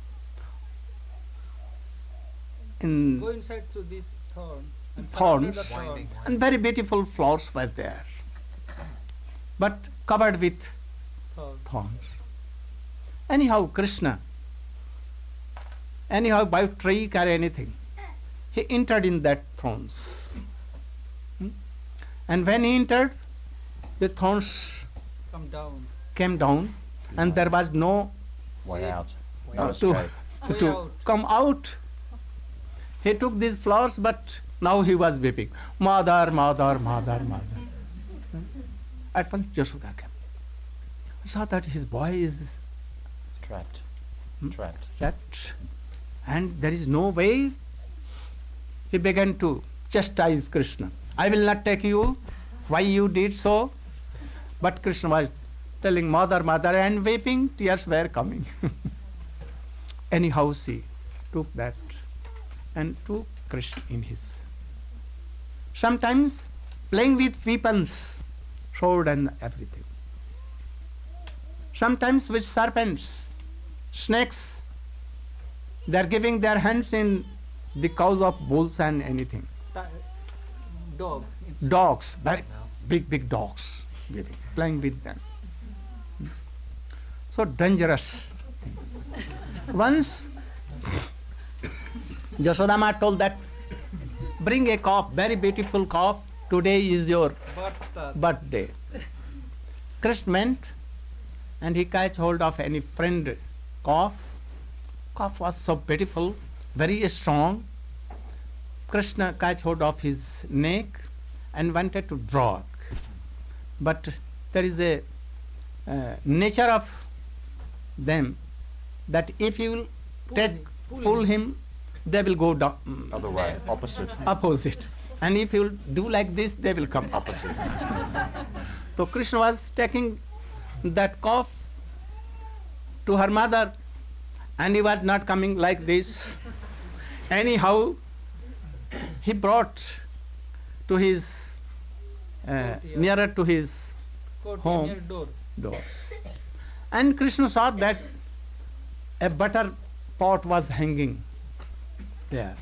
A: in
D: Go inside through this thorn. And
A: thorns,
D: thorn.
A: and very beautiful flowers were there, but covered with
D: Thorn.
A: thorns. Anyhow, Krishna, anyhow, by tree or anything, he entered in that thorns. Hmm? And when he entered, the thorns
D: Come down.
A: came down, and there was no
B: Way out.
D: Way
B: No
A: uh, to,
B: escape.
D: Way
A: to
D: out.
A: come out. He took these flowers, but now he was weeping. Mother, mother, mother, mother. At once Yashoda came. He saw that his boy is
B: Trapped.
A: Hmm?
B: Trapped.
A: trapped, and there is no way. He began to chastise Krishna. I will not take you. Why you did so? But Krishna was telling mother, mother, and weeping, tears were coming. anyhow she took that and took Krishna in his. Sometimes playing with weapons, sword and everything. Sometimes with serpents, snakes. They are giving their hands in the cause of bulls and anything.
D: Ta- dog. It's
A: Dogs, very big, big dogs, giving, playing with them. So dangerous. Once, Yasodama told that, bring a calf, very beautiful calf, today is your
D: birth star.
A: birthday. Krishna went and he catch hold of any friend calf. Calf was so beautiful, very strong. Krishna catch hold of his neck and wanted to drag. But there is a uh, nature of them that if you will
D: Pull
A: take,
D: him, pull
A: pull
D: him.
A: him, they will go down,
B: Other way, opposite.
A: opposite. And if you will do like this, they will come up.
B: Opposite.
A: So Krishna was taking that calf to her mother and he was not coming like this. Anyhow, he brought to his, uh, nearer to his
D: Court
A: home.
D: near door.
A: door. And Krishna saw that a butter pot was hanging there.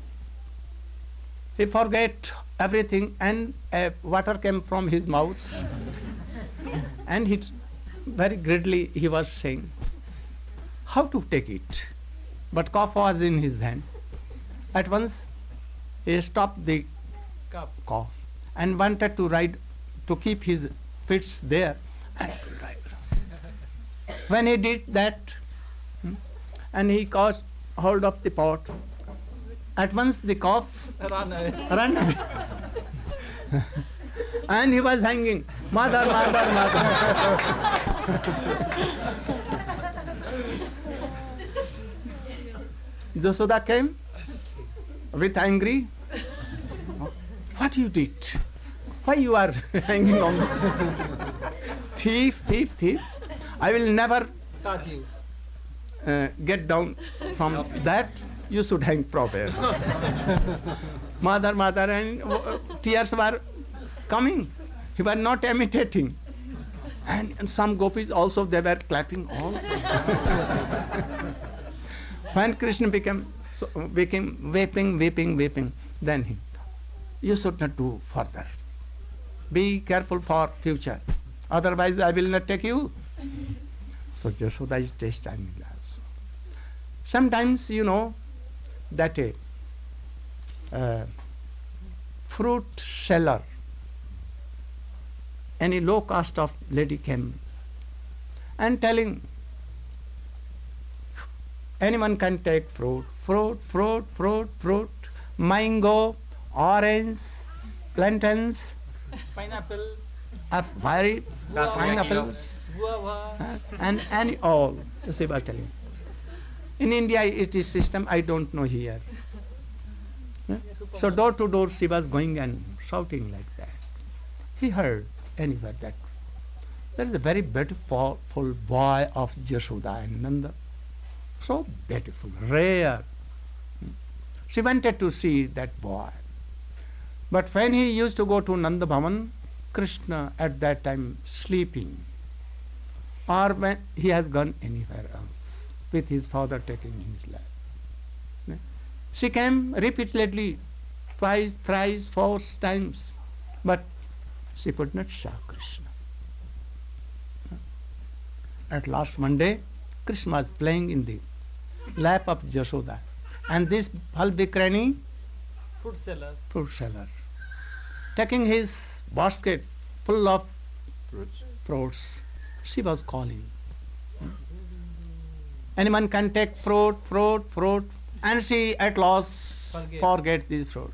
A: He forget everything and uh, water came from his mouth. And he very greedily he was saying, how to take it? But calf was in his hand. At once he stopped the
D: Cup.
A: calf and wanted to ride, to keep his feet there and to ride. When he did that, hmm, and he caught hold of the pot, at once the calf
D: Run away.
A: ran away. And he was hanging, mother, mother, mother. Jasoda came with angry. What you did? Why you are hanging on this? Thief, thief, thief. I will never
D: Touch you.
A: uh, get down from that. You should hang proper. Mother, mother, and uh, tears were coming. He was not imitating. And, and some gopis also, they were clapping all. When Krishna became, so, became weeping, weeping, weeping, then he, you should not do further. Be careful for future. Otherwise I will not take you. So Jasoda is testing also. Sometimes, you know, that a uh, fruit seller, any low caste of lady came and telling, anyone can take fruit, fruit, fruit, fruit, fruit, mango, orange, plantains,
D: Pineapple.
A: a very
D: That's
A: pineapples,
D: Guava.
A: uh, and any all. So she was telling. In India it is system, I don't know here. Yeah? So door to door she was going and shouting like that. He heard anywhere that there is a very beautiful full boy of Jasoda and Nanda. So beautiful, rare. She wanted to see that boy. But when he used to go to Nanda Bhavan, Krishna at that time sleeping, or when he has gone anywhere else, with his father taking his lap. She came repeatedly, twice, thrice, four times, but she could not saw Krishna. At last one day, Krishna was playing in the lap of Jasoda, and this Phalbikrani,
D: Food seller.
A: fruit seller, taking his basket full of
B: Fruits.
A: fruits, she was calling. Anyone can take fruit, fruit, fruit, and she at last
D: Forget.
A: forget this fruit.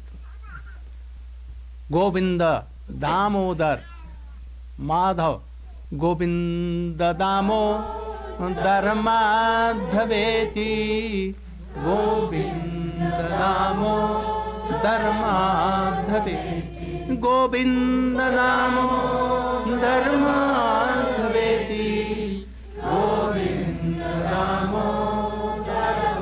A: Govinda, Damodar, Madhav, Govinda Damodar Madhaveti, Govinda Damodar Madhaveti, Govinda Damodar Madhaveti, Govinda Damodar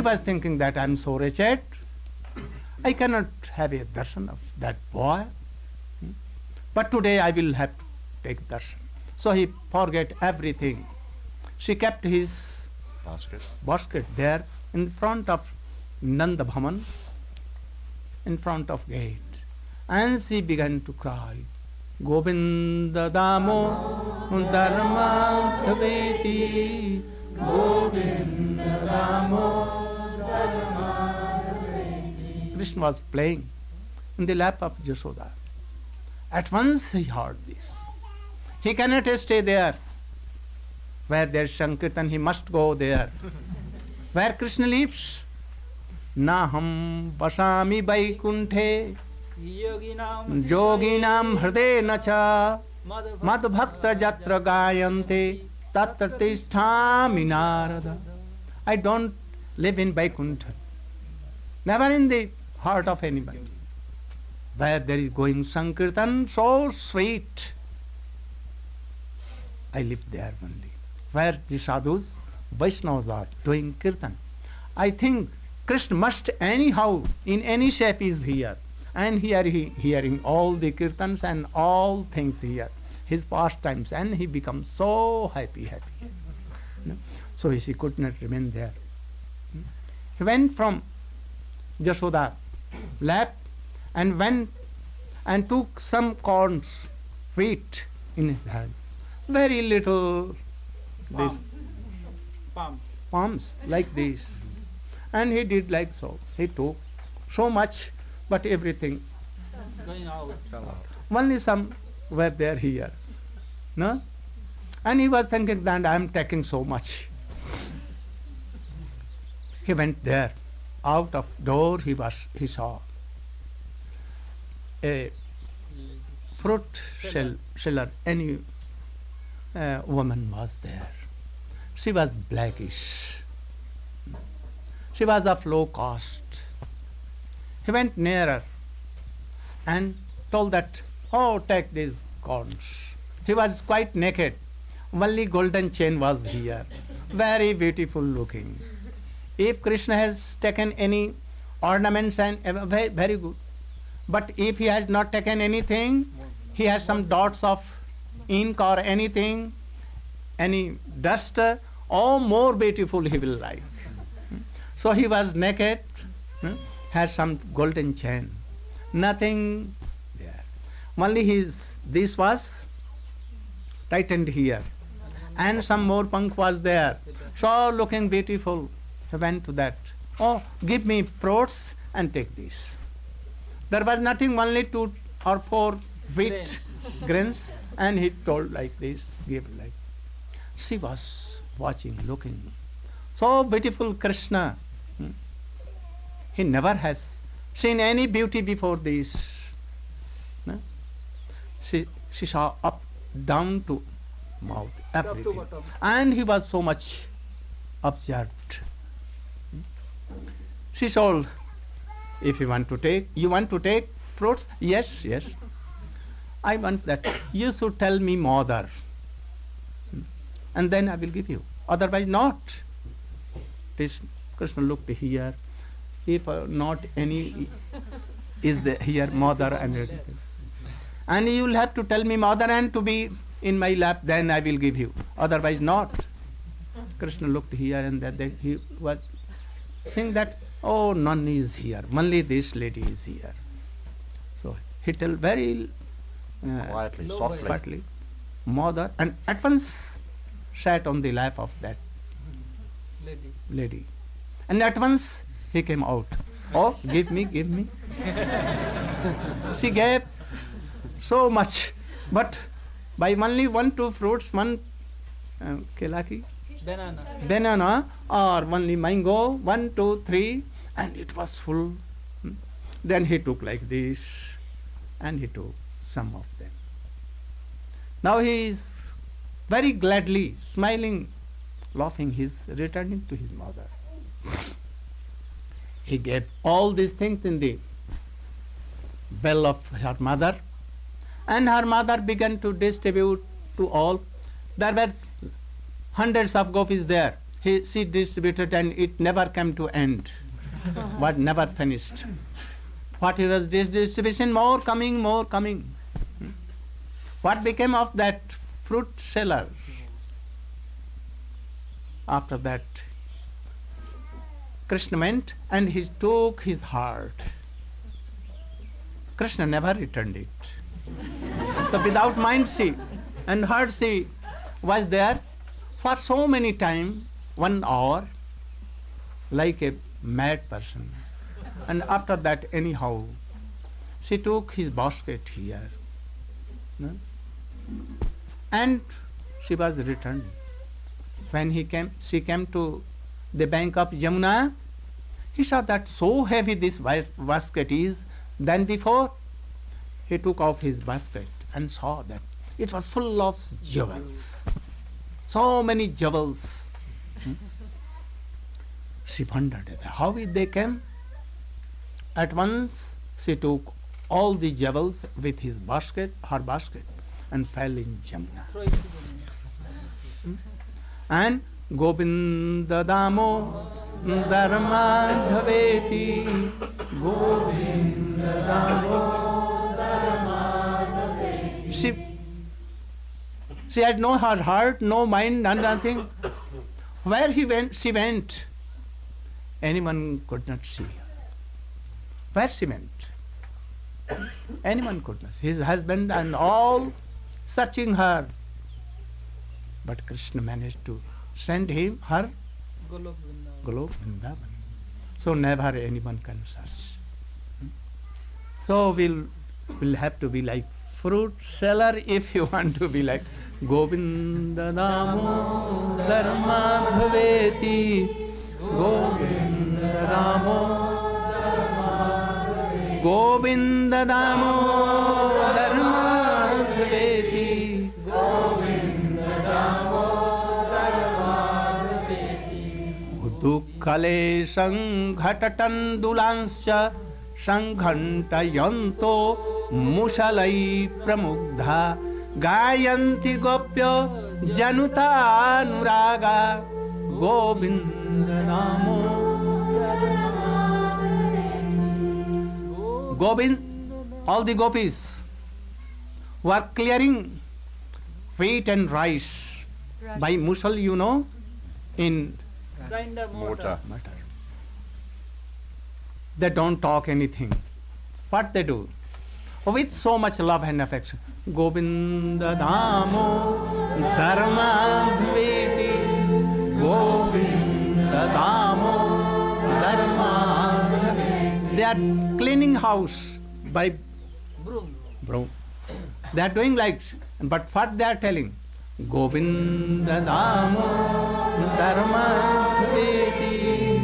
A: She was thinking that I'm so wretched, I cannot have a darshan of that boy. Hmm? But today I will have to take darshan. So he forget everything. She kept his
B: Basket.
A: basket there in front of Nanda Bhaman, in front of gate. And she began to cry. Govinda Damo Dharma Thaveti, Govinda Damo Dharma Thaveti. Krishna was playing in the lap of Yashoda. At once he heard this. He cannot stay there. Where there is Sankirtan, he must go there. Where Krishna lives, Naham Vasami Vaikunthe,
D: Yoginam
A: Yoginam Hriday Nacha, Mad Bhakta Jatra Gayante, Tatra Tisthami Narada. I don't live in Vaikuntha, never in the heart of anybody. Where there is going Sankirtan, so sweet, I live there only. Where the sadhus, Vaishnavas are doing kirtan. I think Krishna must anyhow, in any shape is here. And here he hearing all the kirtans and all things here, his pastimes, and he becomes so happy, happy. No? So he could not remain there. He went from Yashoda lap and went and took some corns, wheat in his hand. Very little, this
D: Palm.
A: palms like this. And he did like so. He took so much, but everything,
D: Going out.
B: Fell out.
A: only some were there here. No? And he was thinking that I am taking so much. He went there. Out of door he was he saw a fruit shell, seller, any uh, woman was there. She was blackish. She was of low caste. He went nearer and told that, oh, take these corns. He was quite naked. Only golden chain was here. Very beautiful looking. If Krishna has taken any ornaments, and uh, very, very good. But if he has not taken anything, he has some dots of ink or anything, any dust, uh, oh, more beautiful he will like. So he was naked, hmm, had some golden chain, nothing there. Only his, this was tightened here, and some more punk was there. So looking beautiful, he went to that. Oh, give me fruits and take this. There was nothing, only two or four wheat grains, and he told like this, give like. She was watching, looking. So beautiful Krishna. Hmm. He never has seen any beauty before this. No? She, she saw up, down to mouth, everything.
D: bottom.
A: And he was so much observed. Hmm. She told, if you want to take, you want to take fruits? Yes, yes. I want that. You should tell me mother. Hmm. And then I will give you. Otherwise not. This Krishna looked here. If uh, not any is the here mother and everything. And you will have to tell me mother and to be in my lap, then I will give you. Otherwise not. Krishna looked here and that they, he was saying that, oh, none is here. Only this lady is here. So he told very uh,
B: Quietly,
D: Low
B: softly.
D: voice.
A: quietly, mother, and at once sat on the lap of that
D: Lady.
A: lady. And at once he came out. Oh, give me, give me. She gave so much, but by only one, two fruits, one uh, kelaki,
D: Banana.
A: banana, or only mango, one, two, three, and it was full. Hmm. Then he took like this, and he took some of them. Now he is very gladly smiling, laughing, he is returning to his mother. He gave all these things in the well of her mother, and her mother began to distribute to all. There were hundreds of gopis there. he, she distributed and it never came to end, but never finished. What he was dis- distribution, more coming, more coming. What became of that fruit seller? After that, Krishna went and he took his heart. Krishna never returned it. So without mind she and heart she was there for so many time, one hour, like a mad person. And after that, anyhow, she took his basket here. No? And she was returned. When he came, she came to the bank of Yamuna, he saw that so heavy this bas- basket is than before. He took off his basket and saw that it was full of jewels. So many jewels. Hmm? She wondered how they came. At once she took all the jewels with his basket, her basket, and fell in Jamuna.
D: Throw it to the
A: And Govinda Damo Dharmadhaveti Govinda Damo Dharmadhaveti. She, she had no her heart, no mind, and nothing. Where he went, she went. Anyone could not see her. Where she went? Anyone could not see. His husband and all searching her. But Krishna managed to send him her
D: Golok Vrindavan.
A: Golok Vrindavan. So never anyone can search. Hmm? So we'll, we'll have to be like fruit seller if you want to be like Govinda Damo Dharma Bhaveti Govinda Damo Govinda Damo Dharma Bhaveti Govinda Damo Dharma Bhaveti Udukkale Sanghatatandulanscha Sanghantayanto Mushalai Pramugdha Gayanti Gopya Januta Nuraga Govinda Namo Govind, all the gopis were clearing wheat and rice by mushal, you know, in
D: Grinder
B: Mortar.
A: matter. They don't talk anything. What they do? With so much love and affection. Govinda Damo Dharma Dveti Govinda Damo Dharma Dveti. They are cleaning house by
D: Broom.
A: broom. They are doing like, but what they are telling? Govinda Damo Dharma Dveti.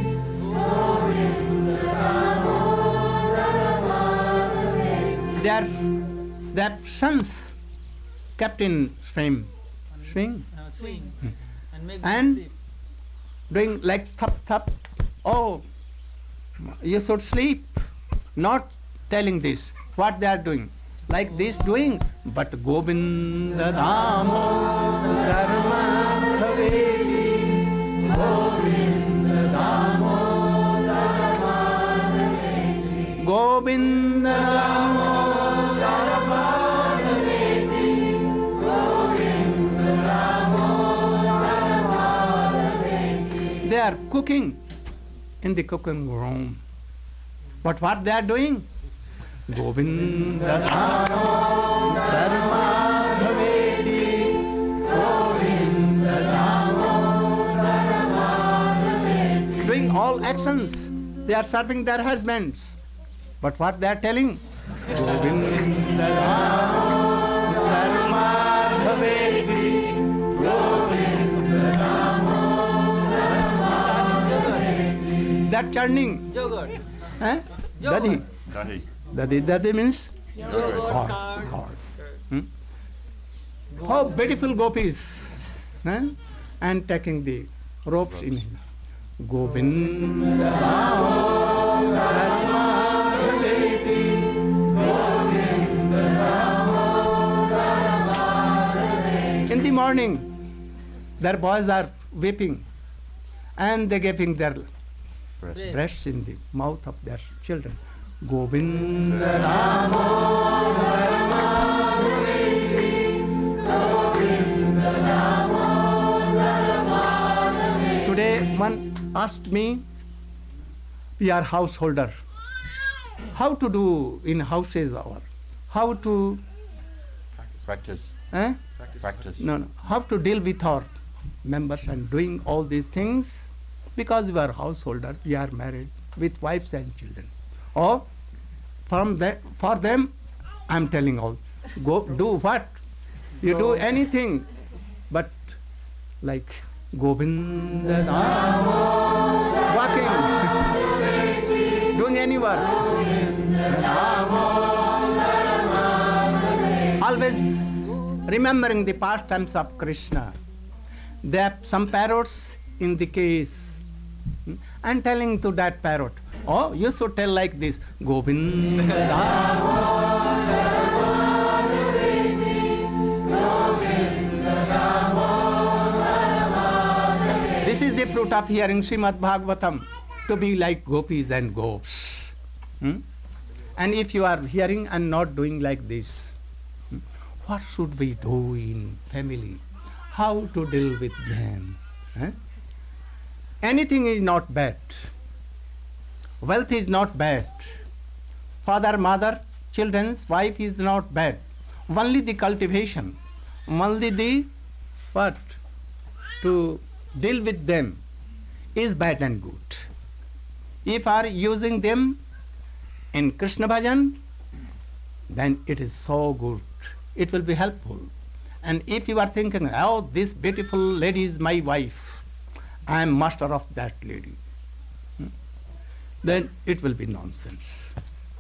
A: They are, they are sons kept in swing, swing,
D: Uh, swing. And make
A: And-
D: them sleep.
A: doing like thap thap. Oh, you should sleep. Not telling this. What they are doing? Like this doing, but Govinda Damo Dharma Bhaveti Govinda Damo Dharma Bhaveti Govinda Damo Dharma Bhaveti Govinda Damo Dharma Bhaveti. They are cooking in the cooking room. But what they are doing? Govinda Damo Dharma Bhaveti Govinda Damo Dharma Bhaveti. Doing all actions. They are serving their husbands. But what they are telling? Govinda Damo Dharma Bhaveti Govinda Damo Dharma Bhaveti. That churning.
D: Yogurt.
A: Eh?
D: Yogurt.
A: Dadi.
B: Dahi.
A: Dadi, dadi means
D: Yogurt.
A: Thought,
D: curd.
A: thought.
D: Curd.
A: Hmm? How beautiful gopis, eh? And taking the ropes in him. Govinda Damo Dharma Bhaveti Govinda Damo Dharma Bhaveti. In the morning, their boys are weeping. and they giving their
B: Breast.
D: Breast.
A: breasts in the mouth of their children. Govinda Damodar Madhaviji, Govinda Damodar Madhaviji. Today one asked me, we are householder, how to do in houses our, how to,
B: Practice.
A: eh?
B: Practice.
A: No, no, how to deal with our members and doing all these things, because we are householder, we are married with wives and children. Or from the, for them, I'm telling all, go do what? You do anything, but like Govinda Damodar, walking, doing any work. Always remembering the pastimes of Krishna. There are some parrots in the case, hmm, and telling to that parrot, oh, you should tell like this, Govinda Damodar Madhaviji, Govinda Damodar Madhaviji. This is the fruit of hearing Srimad Bhagavatam, to be like gopis and gops. Hmm? And if you are hearing and not doing like this, hmm, what should we do in family? How to deal with them? Eh? Anything is not bad. Wealth is not bad. Father, mother, children's wife is not bad. Only the cultivation, only the what? To deal with them is bad and good. If are using them in Krishna bhajan, then it is so good. It will be helpful. And if you are thinking, oh, this beautiful lady is my wife, I am master of that lady, hmm, then it will be nonsense.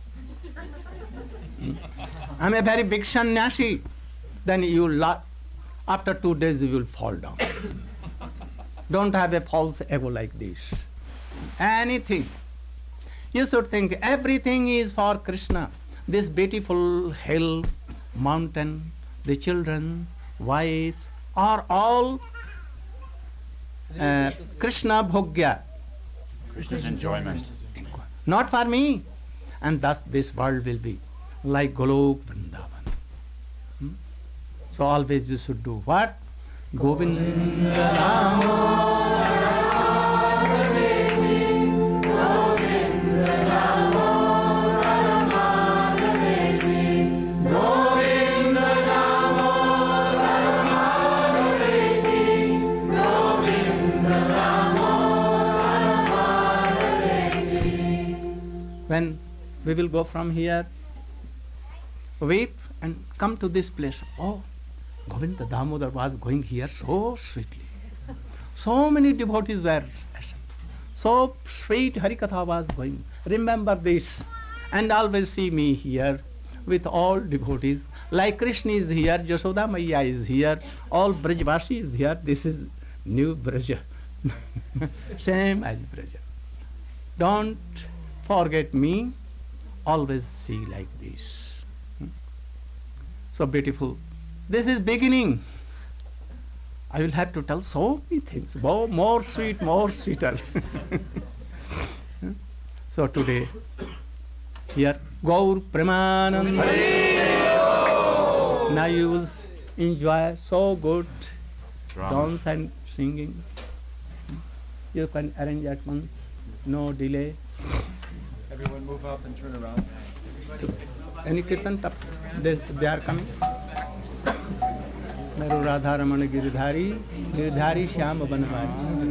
A: Hmm? I am a very big sannyasi, then you la- after two days you will fall down. Don't have a false ego like this. Anything. You should think everything is for Krishna. This beautiful hill, mountain, the children, wives are all uh, Krishna Bhogya,
B: Krishna's enjoyment.
A: not for me. And thus this world will be like Golok Vrindavan. Hmm? So always you should do what? Govinda Damodar Madhaviji, Govinda Damodar Madhaviji, Govinda Damodar Madhaviji, Govinda Damodar Madhaviji. When we will go from here, weep and come to this place. Oh, Govinda Damodar was going here so sweetly. So many devotees were, so sweet Harikatha was going. Remember this and always see me here with all devotees. Like Krishna is here, Jashoda Maya is here, all Brajvasi is here. This is new Braja. Same as Braja. Don't forget me, always see like this. Hmm? So beautiful. This is beginning. I will have to tell so many things. More, more sweet, more sweeter. So today, here, Gaur Premanand. Now you will enjoy so good
B: Drama.
A: dance and singing. You can arrange at once, no delay.
E: Everyone move up and turn around.
A: Any kirtan, tap, they, they are coming. Meru Radha Ramana Giridhari, Giridhari Shyam Banwari.